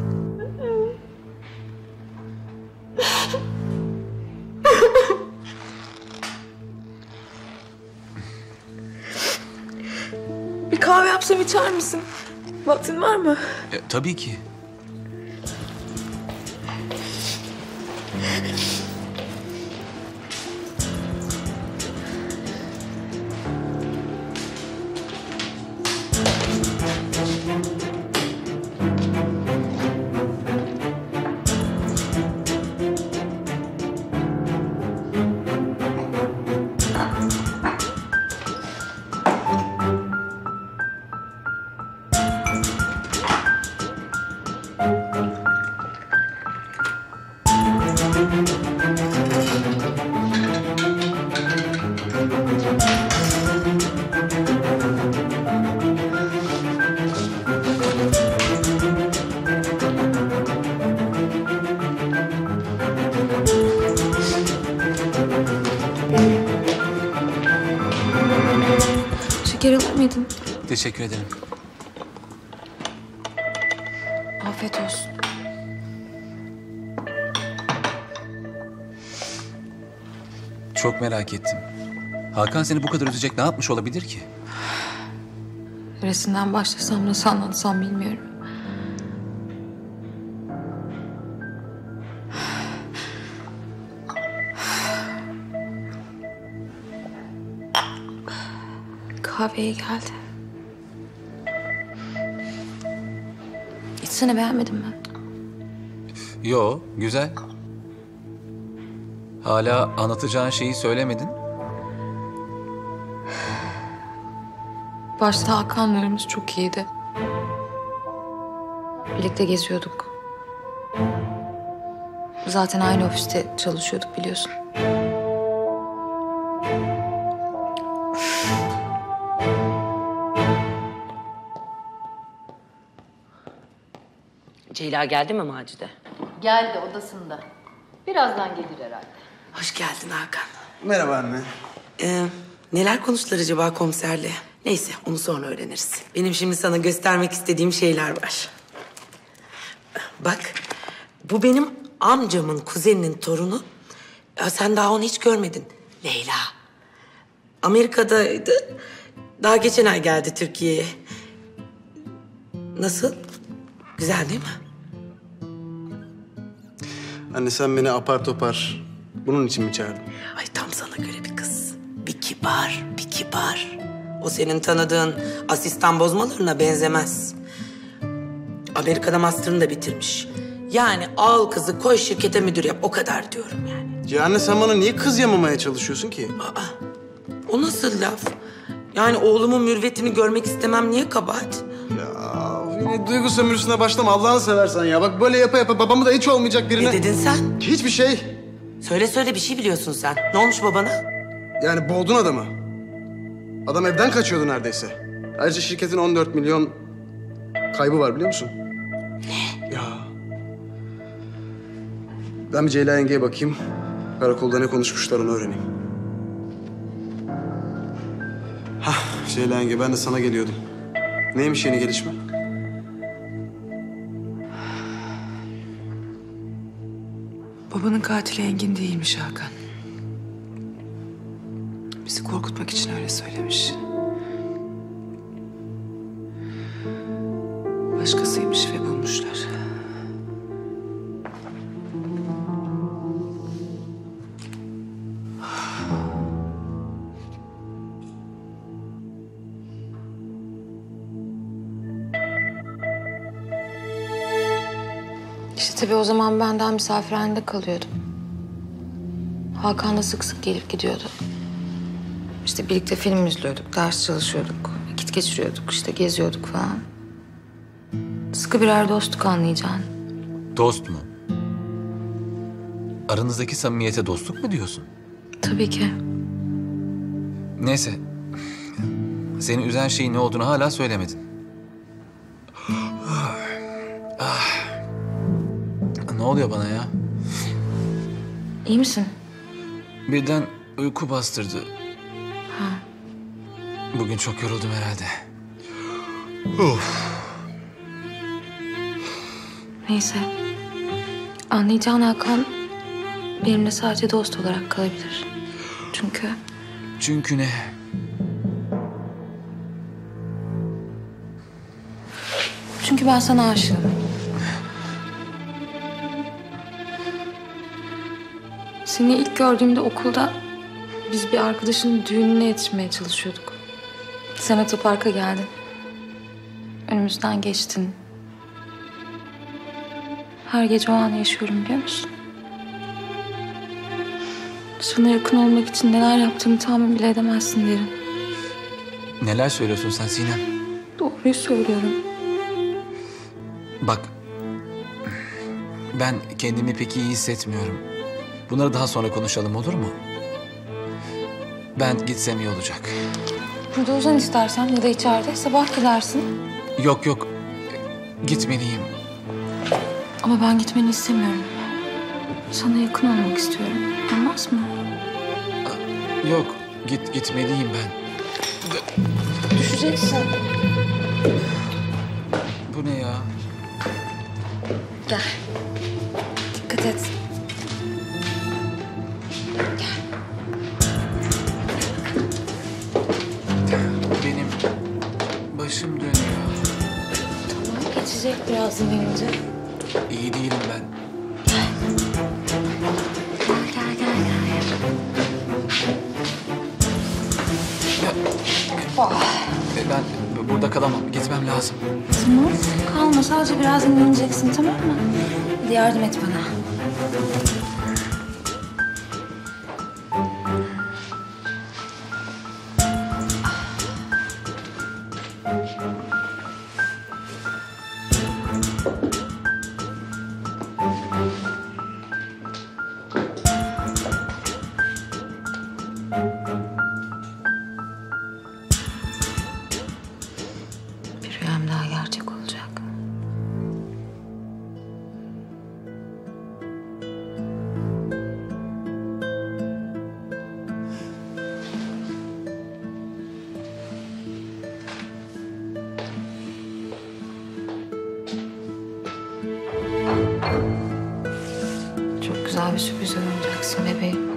Bir kahve yapsam içer misin? Vaktin var mı? Tabii ki. Şeker alır mıydın? Teşekkür ederim. Afiyet olsun. Çok merak ettim. Hakan seni bu kadar üzecek ne yapmış olabilir ki? Neresinden başlasam, nasıl anlatsam bilmiyorum. Kahveye geldi. İçsene, beğenmedin mi? Yo, güzel. Hala anlatacağın şeyi söylemedin. Başta Hakan'larımız çok iyiydi. Birlikte geziyorduk. Zaten aynı ofiste çalışıyorduk, biliyorsun. Ceyla geldi mi Macide? Geldi, odasında. Birazdan gelir herhalde. Hoş geldin Hakan. Merhaba anne. Neler konuştular acaba komiserle? Neyse, onu sonra öğreniriz. Benim şimdi sana göstermek istediğim şeyler var. Bak, bu benim amcamın kuzeninin torunu. Ya sen daha onu hiç görmedin. Leyla. Amerika'daydı. Daha geçen ay geldi Türkiye'ye. Nasıl? Güzel değil mi? Anne sen beni apar topar bunun için mi çağırdın? Ay tam sana göre bir kız. Bir kibar, bir kibar. O senin tanıdığın asistan bozmalarına benzemez. Amerika'da master'ını da bitirmiş. Yani al kızı koy şirkete müdür yap. O kadar diyorum yani. Ya anne sen bana niye kız yamamaya çalışıyorsun ki? O nasıl laf? Yani oğlumun mürvetini görmek istemem niye kabahat? Ya yine duygu sömürüsüne başlama Allah'ını seversen ya. Bak böyle yapa yapa babamı da hiç olmayacak birine... Ne dedin sen? Hiçbir şey. Söyle bir şey biliyorsun sen. Ne olmuş babana? Yani boğdun adamı. Adam evden kaçıyordu neredeyse. Ayrıca şirketin 14 milyon kaybı var biliyor musun? Ne? Ya. Ben bir Ceyla yengeye bakayım. Karakolda ne konuşmuşlar onu öğreneyim. Hah Ceyla yenge ben de sana geliyordum. Neymiş yeni gelişme? Babanın katili Engin değilmiş Hakan. Bizi korkutmak için öyle söylemiş. Başkasıymış ve bulmuşlar. İşte tabii o zaman benden misafirhanede kalıyordum. Hakan da sık sık gelip gidiyordu. İşte birlikte film izliyorduk, ders çalışıyorduk, vakit geçiriyorduk, işte geziyorduk falan. Sıkı birer dostluk anlayacağın. Dost mu? Aranızdaki samimiyete dostluk mu diyorsun? Tabii ki. Neyse. Seni üzen şeyin ne olduğunu hala söylemedin. Ne oluyor bana ya? İyi misin? Birden uyku bastırdı. Ha. Bugün çok yoruldum herhalde. Neyse. Anlayacağın Hakan benimle sadece dost olarak kalabilir. Çünkü... Çünkü ne? Çünkü ben sana aşığım. Seni ilk gördüğümde okulda biz bir arkadaşın düğününe yetişmeye çalışıyorduk. Sen otoparka geldin. Önümüzden geçtin. Her gece o anı yaşıyorum biliyor musun? Sana yakın olmak için neler yaptığımı tahmin bile edemezsin derim. Neler söylüyorsun sen Sinem? Doğruyu söylüyorum. Bak, ben kendimi pek iyi hissetmiyorum. Bunları daha sonra konuşalım olur mu? Ben gitsem iyi olacak. Burada uzan istersen ya da içeride. Sabah gidersin. Yok, gitmeliyim. Ama ben gitmeni istemiyorum. Sana yakın olmak istiyorum. Olmaz mı? Yok, gitmeliyim ben. Düşeceksin. Bu ne ya? Gel. Dikkat et. Benim başım dönüyor. Tamam, geçecek biraz dinlenince. İyi değilim ben. Gel. Ben burada kalamam. Gitmem lazım. Tamam, kalma. Sadece biraz dinleneceksin, tamam mı? Hadi yardım et bana. Bir rüyam daha gerçek olacak. Çok güzel bir sürpriz olacaksın bebeğim.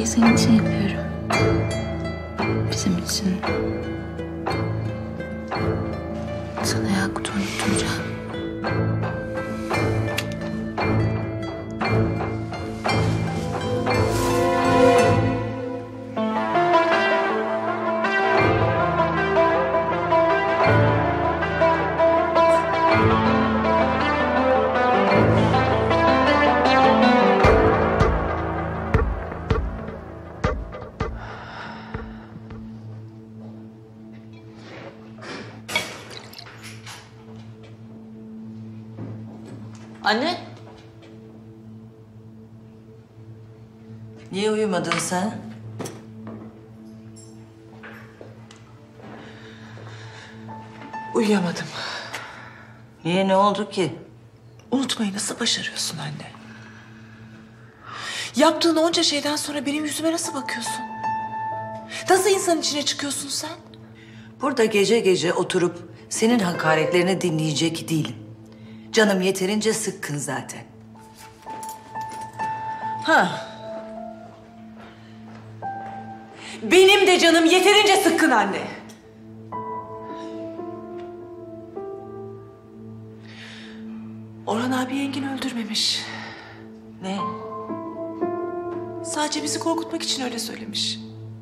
şeyi senin için yapıyorum. Bizim için. Sana Yakut'u unutturacağım. Anne. Niye uyumadın sen? Uyuyamadım. Niye, ne oldu ki? Unutmayı nasıl başarıyorsun anne? Yaptığın onca şeyden sonra benim yüzüme nasıl bakıyorsun? Nasıl insan içine çıkıyorsun sen? Burada gece gece oturup senin hakaretlerini dinleyecek değilim. Canım yeterince sıkkın zaten. Ha. Benim de canım yeterince sıkkın anne. Orhan abi Engin öldürmemiş. Ne? Sadece bizi korkutmak için öyle söylemiş.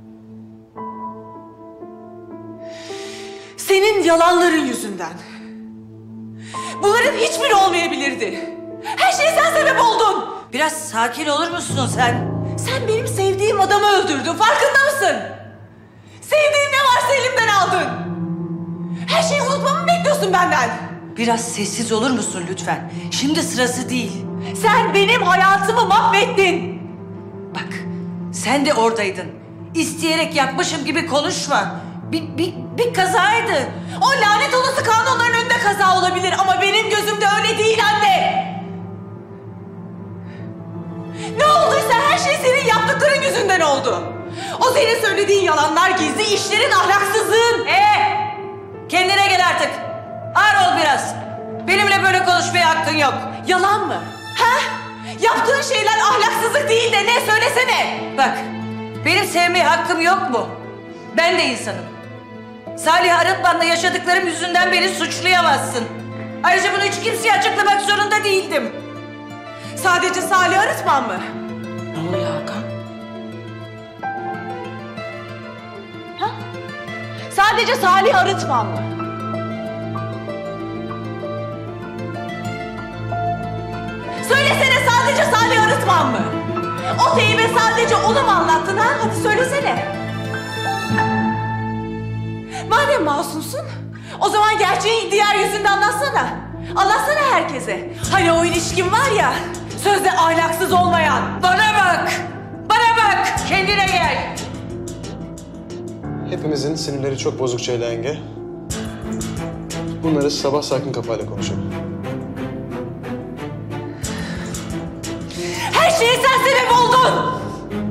Senin yalanların yüzünden. Bunların hiçbiri olmayabilirdi. Her şeye sen sebep oldun. Biraz sakin olur musun sen? Sen benim sevdiğim adamı öldürdün. Farkında mısın? Sevdiğin ne varsa elimden aldın. Her şeyi unutmamı bekliyorsun benden. Biraz sessiz olur musun lütfen? Şimdi sırası değil. Sen benim hayatımı mahvettin. Bak, sen de oradaydın. İsteyerek yapmışım gibi konuşma. Bir kazaydı. O lanet olası kanunların önünde kaza olabilir ama benim gözümde öyle değil anne. Ne olduysa her şey senin yaptıkların yüzünden oldu. O senin söylediğin yalanlar, gizli işlerin, ahlaksızlığın. Kendine gel artık. Ağır ol biraz. Benimle böyle konuşmaya hakkın yok. Yalan mı? Ha? Yaptığın şeyler ahlaksızlık değil de ne, söylesene. Bak, benim sevmeye hakkım yok mu? Ben de insanım. Salih Arıtman'la yaşadıklarım yüzünden beni suçlayamazsın. Ayrıca bunu hiç kimseye açıklamak zorunda değildim. Sadece Salih Arıtman mı? Ne oluyor Hakan? Ha? Sadece Salih Arıtman mı? Söylesene, sadece Salih Arıtman mı? O teybe sadece onu mu anlattın ha? Hadi söylesene. Madem masumsun, o zaman gerçeği diğer yüzünde anlatsana. Anlatsana herkese. Hani o ilişkin var ya, sözde ahlaksız olmayan. Bana bak! Bana bak! Kendine gel! Hepimizin sinirleri çok bozuk Ceyla yenge. Bunları sabah sakin kafayla konuşalım. Her şeye sen sebep oldun!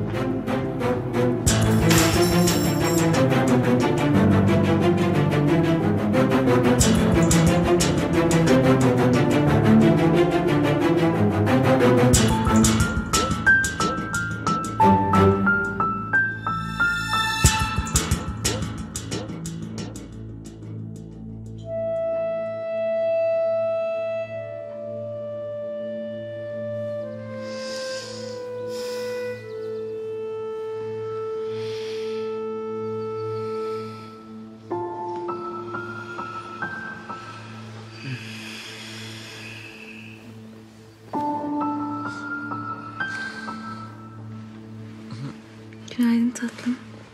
Günaydın tatlım.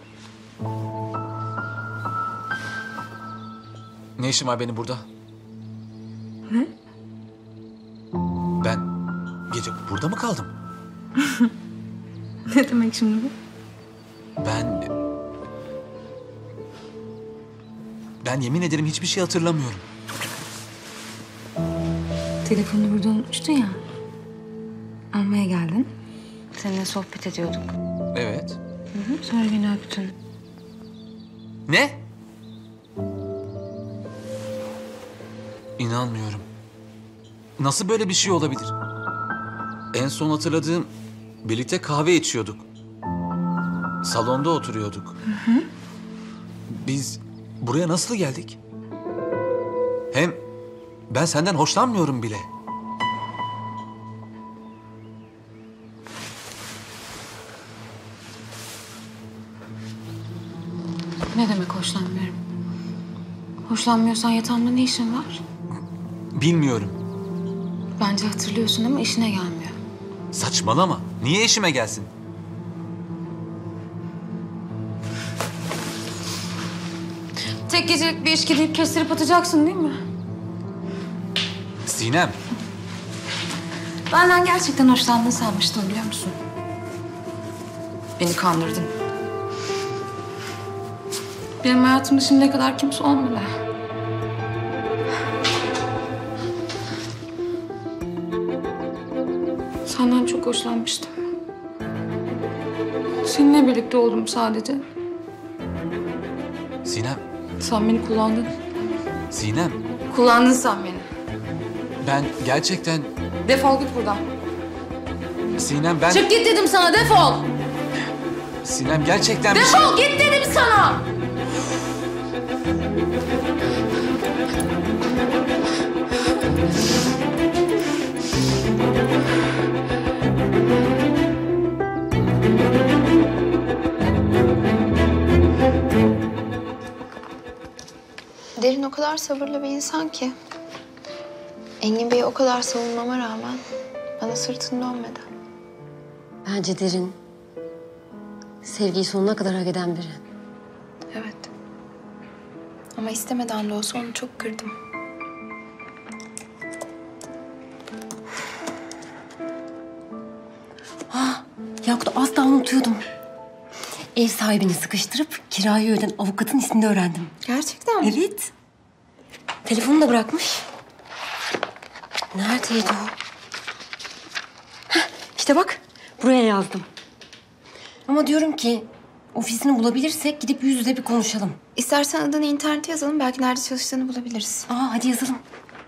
Ne işim var benim burada? Ne? Ben gece burada mı kaldım? Ne demek şimdi bu? Ben yemin ederim hiçbir şey hatırlamıyorum. Telefonu burada unutmuştun ya. Almaya geldin. Seninle sohbet ediyorduk. Evet. Hı. Sonra beni öptün. Ne? İnanmıyorum. Nasıl böyle bir şey olabilir? En son hatırladığım, birlikte kahve içiyorduk. Salonda oturuyorduk. Biz buraya nasıl geldik? Hem ben senden hoşlanmıyorum bile. Ne demek hoşlanmıyorum? Hoşlanmıyorsan yatağımda ne işin var? Bilmiyorum. Bence hatırlıyorsun ama işine gelmiyor. Saçmalama. Niye işime gelsin? Tek gecelik bir içki deyip kestirip atacaksın değil mi? Sinem. Benden gerçekten hoşlandığını sanmıştım biliyor musun? Beni kandırdın. Benim hayatımda şimdiye kadar kimse olmadı. Senden çok hoşlanmıştım. Seninle birlikte oldum sadece. Sinem. Sen beni kullandın. Sinem. Kullandın sen beni. Ben gerçekten... Defol git buradan. Sinem ben... Çık git dedim sana, defol. Sinem gerçekten Defol git dedim sana. Derin o kadar sabırlı bir insan ki. Engin Bey'i o kadar savunmama rağmen bana sırtını dönmedi. Bence Derin sevgiyi sonuna kadar hak eden biri. Evet. Ama istemeden de olsa onu çok kırdım. Yakut az daha unutuyordum. Ev sahibini sıkıştırıp kirayı öden avukatın ismini öğrendim. Gerçekten mi? Evet. Telefonu da bırakmış. Neredeydi o? Heh, işte bak buraya yazdım. Ama diyorum ki ofisini bulabilirsek gidip yüz yüze bir konuşalım. İstersen adını internete yazalım. Belki nerede çalıştığını bulabiliriz. Hadi yazalım.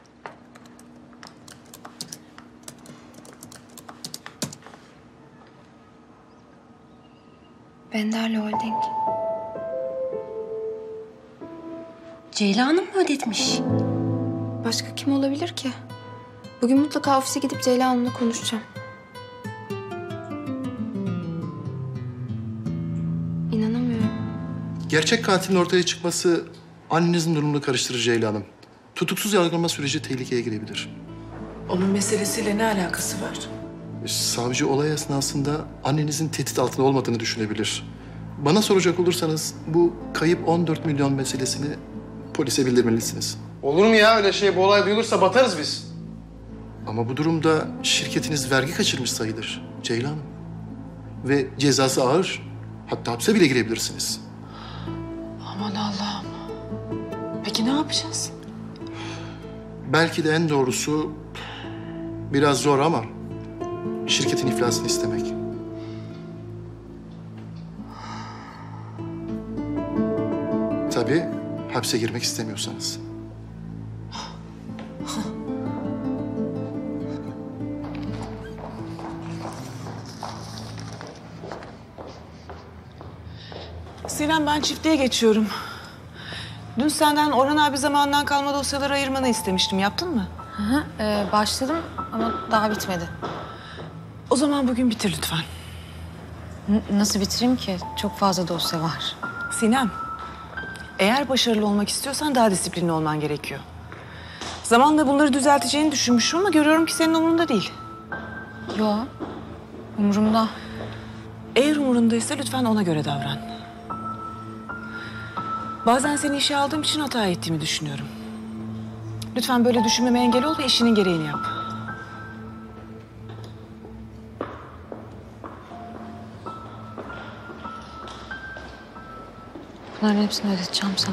Benderli Holding. Ceyla Hanım mı ödetmiş? Başka kim olabilir ki? Bugün mutlaka ofise gidip Ceyla Hanım'la konuşacağım. İnanamıyorum. Gerçek katilin ortaya çıkması annenizin durumunu karıştırır Ceyla Hanım. Tutuksuz yargılama süreci tehlikeye girebilir. Onun meselesiyle ne alakası var? Savcı olay esnasında annenizin tehdit altında olmadığını düşünebilir. Bana soracak olursanız bu kayıp 14 milyon meselesini polise bildirmelisiniz. Olur mu ya öyle şey? Bu olay duyulursa batarız biz. Ama bu durumda şirketiniz vergi kaçırmış sayılır Ceylan Hanım. Ve cezası ağır. Hatta hapse bile girebilirsiniz. Aman Allah'ım. Peki ne yapacağız? Belki de en doğrusu biraz zor ama şirketin iflasını istemek. Tabii hapse girmek istemiyorsanız. Sinem ben çiftliğe geçiyorum. Dün senden Orhan abi zamanından kalma dosyaları ayırmanı istemiştim. Yaptın mı? Başladım ama daha bitmedi. O zaman bugün bitir lütfen. Nasıl bitireyim ki? Çok fazla dosya var. Sinem, eğer başarılı olmak istiyorsan daha disiplinli olman gerekiyor. Zamanla bunları düzelteceğini düşünmüşüm ama görüyorum ki senin umurunda değil. Yo, umurumda. Eğer umurundaysa lütfen ona göre davran. Bazen seni işe aldığım için hata ettiğimi düşünüyorum. Lütfen böyle düşünmeme engel ol ve işinin gereğini yap. Bunların hepsini ödeteceğim sana.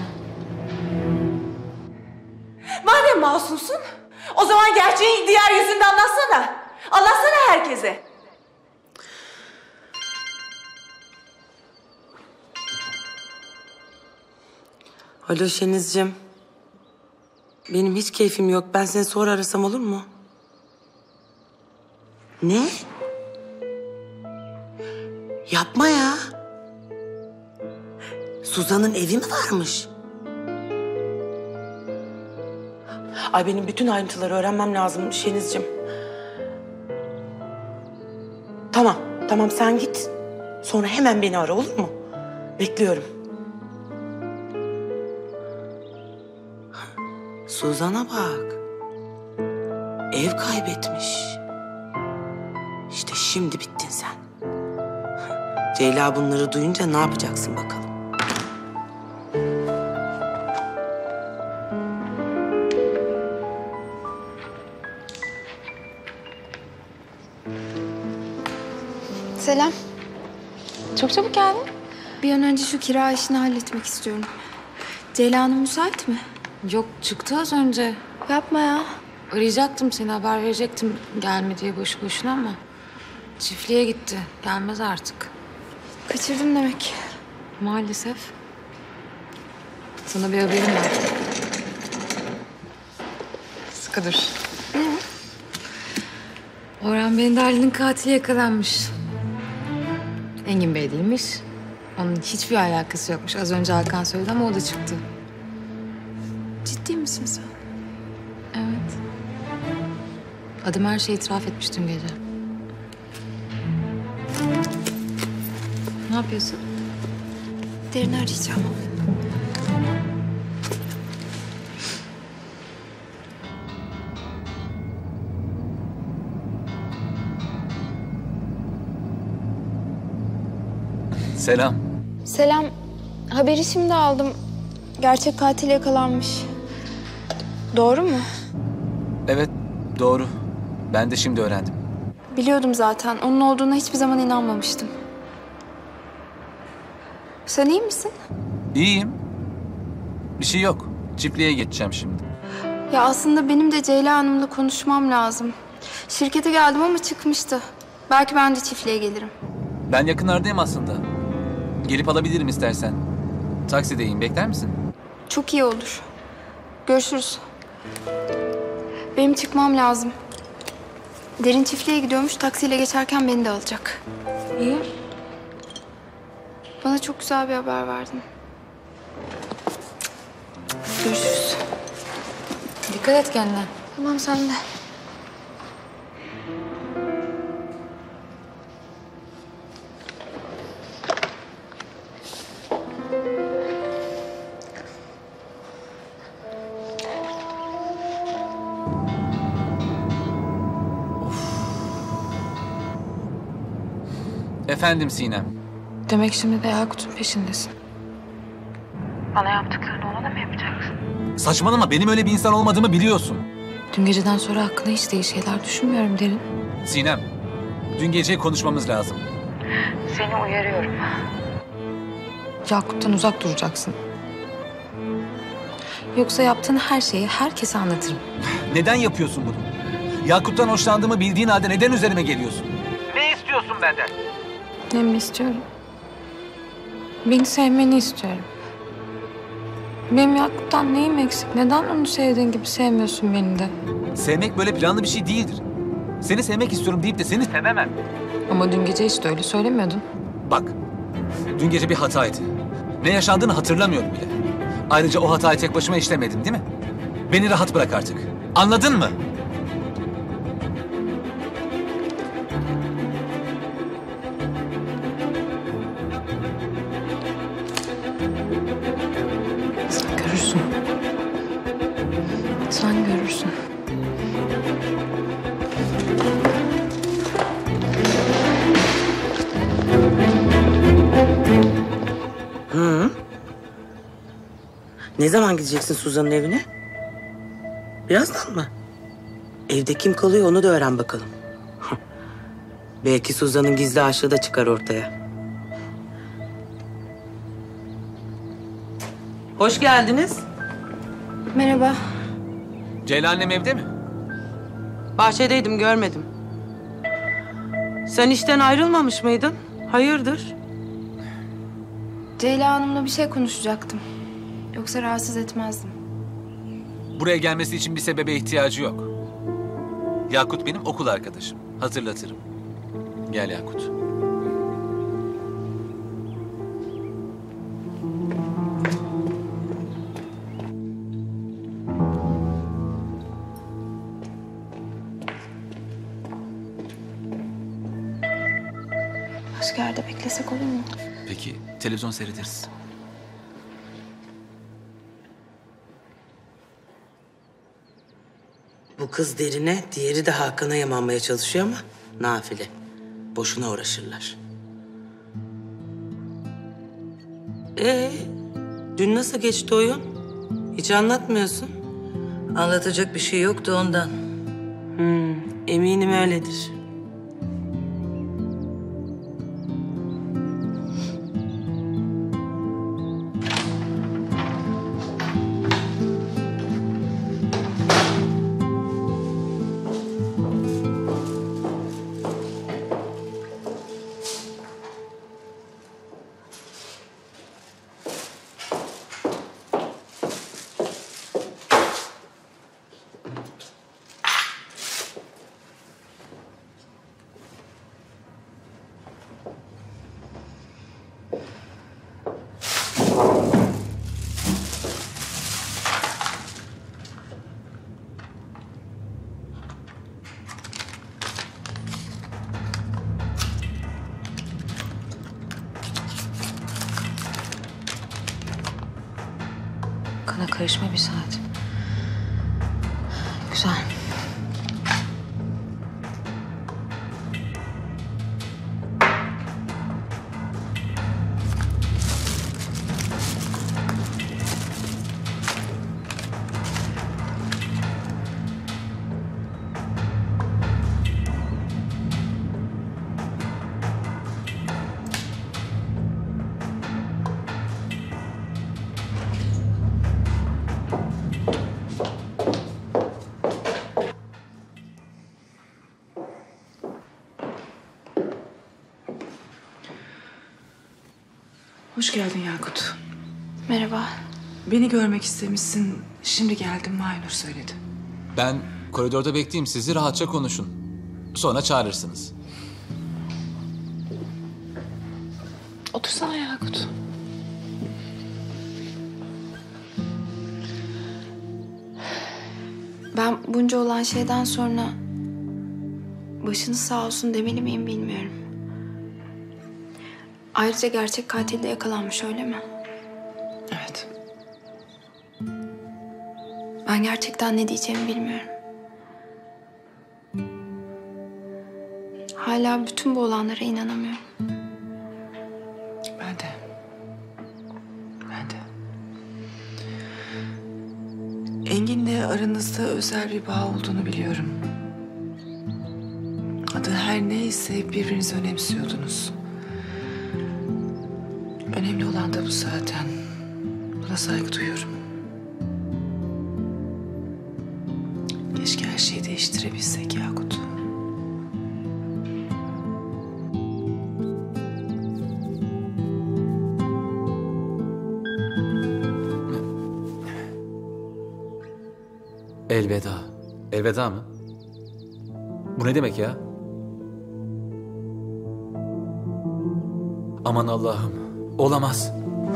Madem masumsun, o zaman gerçeği diğer yüzünde anlatsana. Anlatsana herkese. Alo Şenizciğim. Benim hiç keyfim yok. Ben seni sonra arasam olur mu? Ne? Yapma ya. Suzan'ın evi mi varmış? Ay benim bütün ayrıntıları öğrenmem lazım Şenizciğim. Tamam sen git. Sonra hemen beni ara, olur mu? Bekliyorum. Suzan'a bak. Ev kaybetmiş. İşte şimdi bittin sen. Ceyla bunları duyunca ne yapacaksın bakalım? Selam. Çok çabuk geldin. Bir an önce şu kira işini halletmek istiyorum. Ceyla Hanım müsait mi? Yok, çıktı az önce. Yapma ya. Arayacaktım seni, haber verecektim gelme diye boşu boşuna ama... çiftliğe gitti. Gelmez artık. Kaçırdım demek. Maalesef. Sana bir haberim var. Sıkı dur. Orhan Benderli'nin katili yakalanmış. Engin Bey değilmiş. Onun hiçbir alakası yokmuş. Az önce Hakan söyledi ama o da çıktı. Ciddi misin sen? Evet. Adam her şeyi itiraf etmiş dün gece. Ne yapıyorsun? Derin'i arayacağım. Selam. Selam. Haberi şimdi aldım. Gerçek katil yakalanmış. Doğru mu? Evet, doğru. Ben de şimdi öğrendim. Biliyordum zaten. Onun olduğuna hiçbir zaman inanmamıştım. Sen iyi misin? İyiyim. Bir şey yok. Çiftliğe geçeceğim şimdi. Ya aslında benim de Ceyla Hanım'la konuşmam lazım. Şirkete geldim ama çıkmıştı. Belki ben de çiftliğe gelirim. Ben yakınlardayım aslında. Gelip alabilirim istersen. Taksideyim, bekler misin? Çok iyi olur. Görüşürüz. Benim çıkmam lazım. Derin çiftliğe gidiyormuş. Taksiyle geçerken beni de alacak. İyi. Bana çok güzel bir haber verdin. Görüşürüz. Dikkat et kendine. Tamam sen de. Efendim Sinem. Demek şimdi de Yakut'un peşindesin. Bana yaptıklarını ona da mı yapacaksın? Saçmalama, benim öyle bir insan olmadığımı biliyorsun. Dün geceden sonra hakkında hiç de iyi şeyler düşünmüyorum Derin. Sinem, dün gece konuşmamız lazım. Seni uyarıyorum. Yakut'tan uzak duracaksın. Yoksa yaptığın her şeyi herkese anlatırım. Neden yapıyorsun bunu? Yakut'tan hoşlandığımı bildiğin halde neden üzerime geliyorsun? Ne istiyorsun benden? Ne mi istiyorum? Beni sevmeni istiyorum. Benim Yakut'tan neyim eksik? Neden onu sevdiğin gibi sevmiyorsun beni de? Sevmek böyle planlı bir şey değildir. Seni sevmek istiyorum deyip de seni sevemem. Ama dün gece hiç de öyle söylemiyordun. Bak, dün gece bir hataydı. Ne yaşandığını hatırlamıyorum bile. Ayrıca o hatayı tek başıma işlemedim, değil mi? Beni rahat bırak artık. Anladın mı? Sen görürsün. Sen görürsün. Ne zaman gideceksin Suzan'ın evine? Birazdan mı? Evde kim kalıyor onu da öğren bakalım. Belki Suzan'ın gizli aşığı da çıkar ortaya. Hoş geldiniz. Merhaba. Ceyla annem evde mi? Bahçedeydim, görmedim. Sen işten ayrılmamış mıydın? Hayırdır? Ceyla Hanım'la bir şey konuşacaktım. Yoksa rahatsız etmezdim. Buraya gelmesi için bir sebebe ihtiyacı yok. Yakut benim okul arkadaşım. Hatırlatırım. Gel Yakut. başka yerde beklesek olur mu? Peki televizyon seyrederiz. Bu kız Derin'e, diğeri de Hakan'a yamanmaya çalışıyor ama nafile. Boşuna uğraşırlar. Dün nasıl geçti oyun? Hiç anlatmıyorsun. Anlatacak bir şey yoktu ondan. Eminim öyledir. Kana karışma bir saat. Güzel. Hoş geldin Yakut. Merhaba. Beni görmek istemişsin. Şimdi geldim, Maynur söyledi. Ben koridorda bekleyeyim, sizi rahatça konuşun. Sonra çağırırsınız. Otursana Yakut. Ben bunca olan şeyden sonra başınız sağ olsun demeli miyim bilmiyorum. Ayrıca gerçek katil de yakalanmış, öyle mi? Evet. Ben gerçekten ne diyeceğimi bilmiyorum. Hala bütün bu olanlara inanamıyorum. Ben de. Ben de. Engin'le aranızda özel bir bağ olduğunu biliyorum. Adı her neyse birbirinizi önemsiyordunuz. Önemli olan da bu zaten. Buna saygı duyuyorum. Keşke her şeyi değiştirebilsek Yakut. Elveda. Elveda mı? Bu ne demek ya? Aman Allah'ım. Olamaz.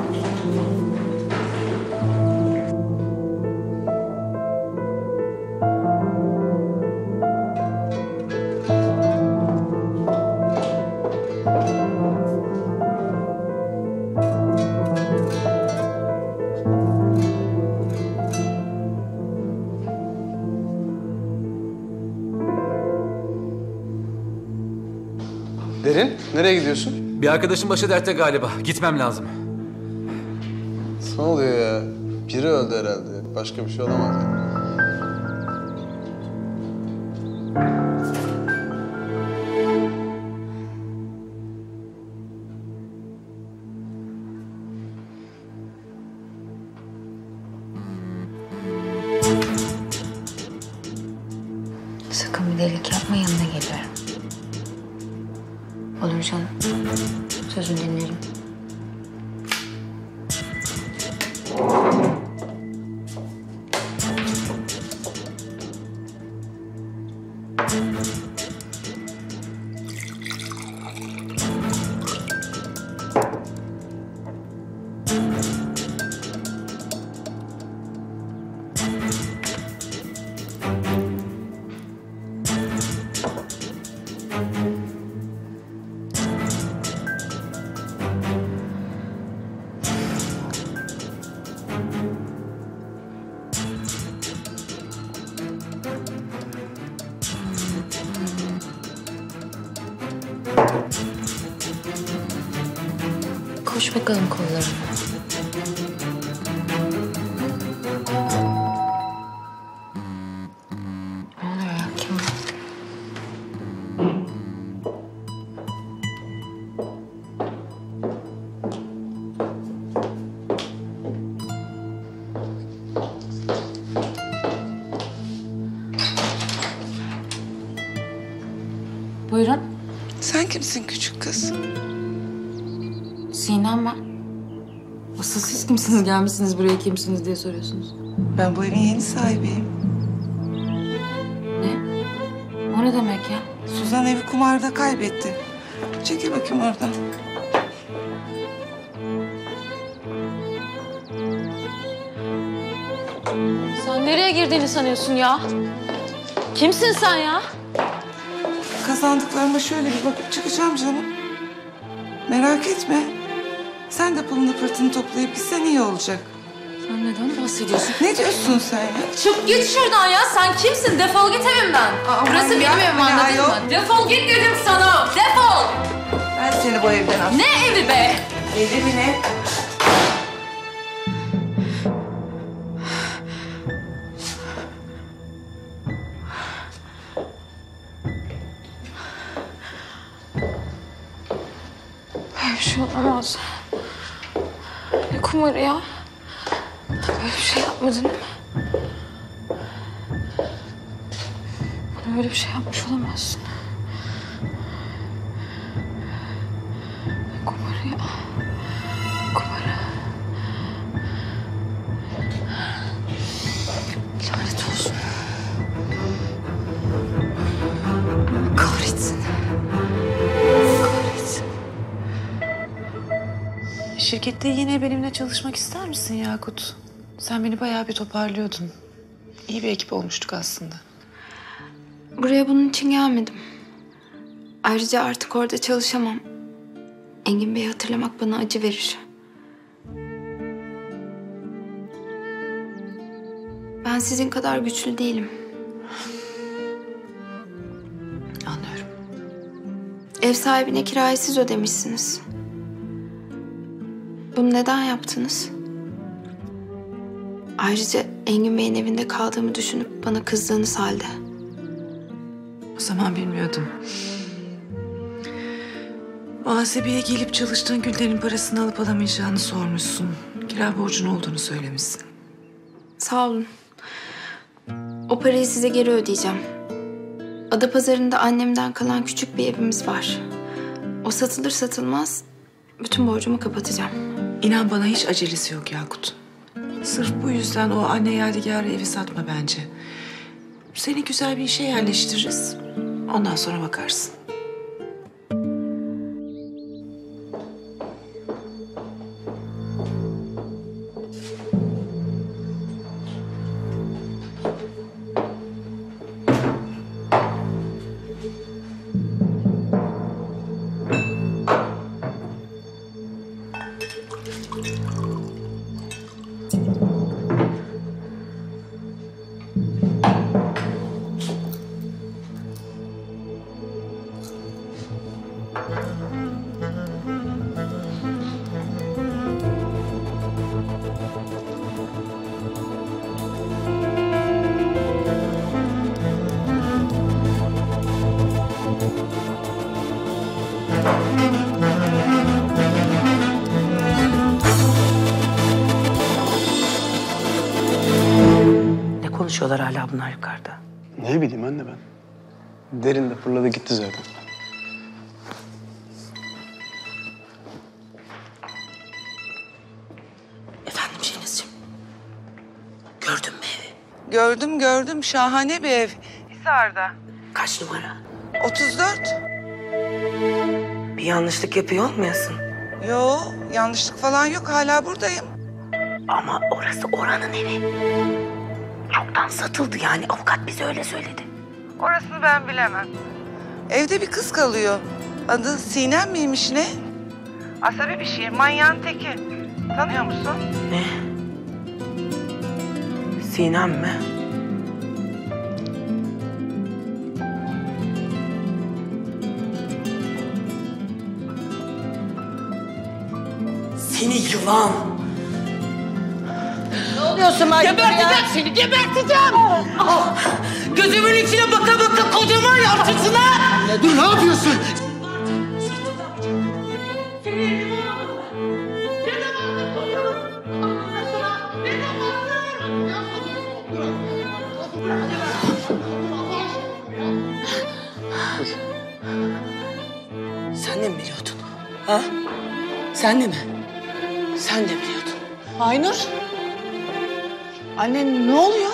Derin, nereye gidiyorsun? Bir arkadaşım başı dertte galiba. Gitmem lazım. Ne oluyor ya? Biri öldü herhalde. Başka bir şey olamaz yani. Sakın bir delilik yapma, yanına geliyorum. Olur canım. Sözünü dinlerim. Düş bakalım kollarına. Ne oluyor ya? Kim bu? Buyurun. Sen kimsin küçük kız? Sinem ben. Asıl siz kimsiniz, gelmişsiniz buraya kimsiniz diye soruyorsunuz. Ben bu evin yeni sahibiyim. Ne? O ne demek ya? Suzan evi kumarda kaybetti. Çekil bakayım oradan. Sen nereye girdiğini sanıyorsun ya? Kimsin sen ya? Kazandıklarıma şöyle bir bakıp çıkacağım canım. Merak etme. Sen de pılını pırtını toplayıp gitsen iyi olacak. Sen neden bahsediyorsun? Ne diyorsun sen ya? Çık git şuradan ya. Sen kimsin? Defol git evimden. Burası benim evim, anladın mı? Defol git dedim sana. Defol. Ben seni bu evden atayım. Ne evi be? Evi mi ne? Böyle bir şey olamaz. Ne kumarı ya? Böyle bir şey yapmadın değil mi? Bana böyle bir şey yapmış olamazsın. Ne kumarı ya? Ne kumarı? Lanet olsun. Kahretsin. Kahretsin. Şirkette yine benimle çalışmak ister misin Yakut? Sen beni bayağı bir toparlıyordun. İyi bir ekip olmuştuk aslında. Buraya bunun için gelmedim. Ayrıca artık orada çalışamam. Engin Bey'i hatırlamak bana acı verir. Ben sizin kadar güçlü değilim. Anlıyorum. Ev sahibine kirayı siz ödemişsiniz. Bunu neden yaptınız? Ayrıca Engin Bey'in evinde kaldığımı düşünüp bana kızdığınız halde. O zaman bilmiyordum. Muhasebeye gelip çalıştığın günlerin parasını alıp alamayacağını sormuşsun. Kira borcun olduğunu söylemişsin. Sağ olun. O parayı size geri ödeyeceğim. Adapazarı'nda annemden kalan küçük bir evimiz var. O satılır satılmaz bütün borcumu kapatacağım. İnan bana hiç acelesi yok Yakut. Sırf bu yüzden o anne yadigarı evi satma bence. Seni güzel bir işe yerleştiririz. Ondan sonra bakarsın. Ne konuşuyorlar hala bunlar yukarıda? Ne bileyim anne ben. Derin de fırladı gitti zaten. Efendim Şenizciğim. Gördün mü evi? Gördüm. Şahane bir ev. Hisar'da. Kaç numara? 34. Bir yanlışlık yapıyor olmayasın? Yo, yanlışlık falan yok. Hala buradayım. Ama orası oranın evi. Çoktan satıldı yani. Avukat bize öyle söyledi. Orasını ben bilemem. Evde bir kız kalıyor. Adı Sinem miymiş ne? Asabi bir şey. Manyağın teki. Tanıyor musun? Ne? Sinem mi? Seni yılan. Ne oluyorsun Mahir? Geberteceğim seni, geberteceğim. Gözümün içine baka baka kocaman yaptısına. Dur ne yapıyorsun? Sen de mi biliyordun? Ha? Sen de mi? Sen de biliyordun. Aynur. Anne ne oluyor?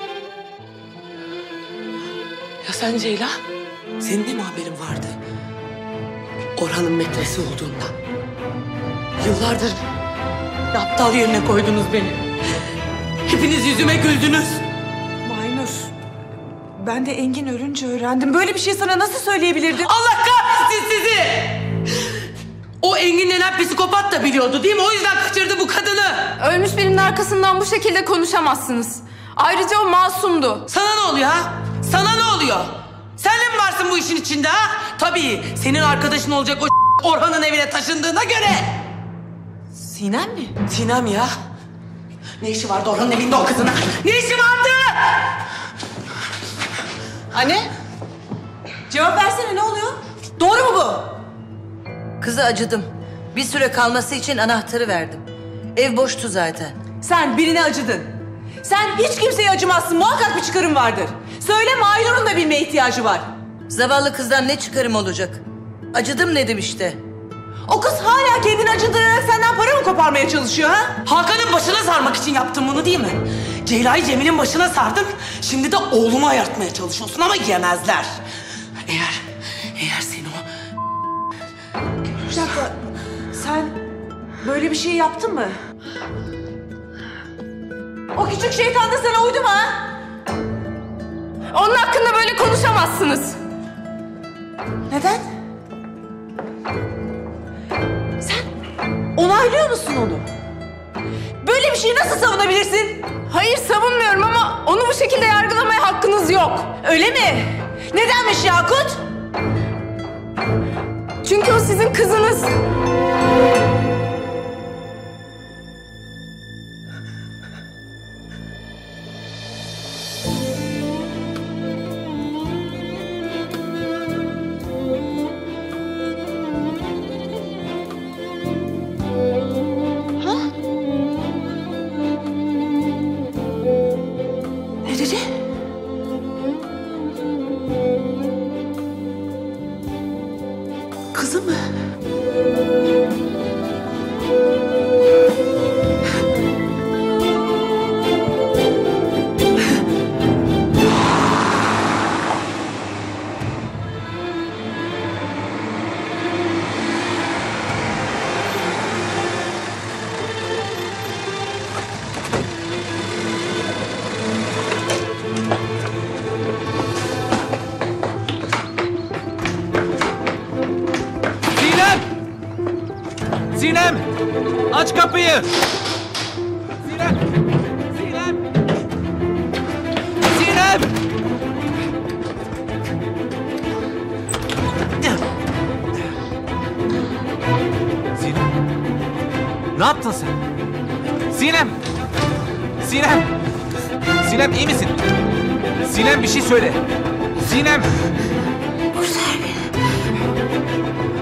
Ya sen Ceyla? Senin de mi haberin vardı? Orhan'ın metresi olduğundan. Yıllardır aptal yerine koydunuz beni. Hepiniz yüzüme güldünüz. Aynur. Ben de Engin ölünce öğrendim. Böyle bir şey sana nasıl söyleyebilirdim? Allah kahretsin sizi! O Engin denen psikopat da biliyordu değil mi? O yüzden kaçırdı bu kadını. Ölmüş birinin arkasından bu şekilde konuşamazsınız. Ayrıca o masumdu. Sana ne oluyor ha? Sana ne oluyor? Sen de mi varsın bu işin içinde ha? Tabii senin arkadaşın olacak o Orhan'ın evine taşındığına göre. Sinem mi? Sinem ya. Ne işi vardı Orhan'ın evinde o kızına? Ne işi vardı? Anne. Cevap versene ne oluyor? Doğru mu bu? Kızı acıdım. Bir süre kalması için anahtarı verdim. Ev boştu zaten. Sen birine acıdın. Sen hiç kimseye acımazsın. Muhakkak bir çıkarım vardır. Söyle Maynur'un da bilmeye ihtiyacı var. Zavallı kızdan ne çıkarım olacak? Acıdım dedim işte. O kız hala kendini acındırarak senden para mı koparmaya çalışıyor ha? Hakan'ın başına sarmak için yaptın bunu değil mi? Ceyla'yı Cemil'in başına sardın. Şimdi de oğlumu ayartmaya çalışıyorsun ama yemezler. Eğer seni o... Bir dakika. Sen böyle bir şey yaptın mı? O küçük şeytan da sana uydu mu ha? Onun hakkında böyle konuşamazsınız. Neden? Sen onaylıyor musun onu? Böyle bir şeyi nasıl savunabilirsin? Hayır savunmuyorum ama onu bu şekilde yargılamaya hakkınız yok. Öyle mi? Nedenmiş Yakut? Çünkü o sizin kızınız. Ne dedi? Kızı mı? Sinem! Sinem! Aç kapıyı! Sinem! Sinem! Sinem! Sinem! Ne yaptın sen? Sinem! Sinem! Sinem iyi misin? Sinem bir şey söyle. Sinem! Kurtar beni.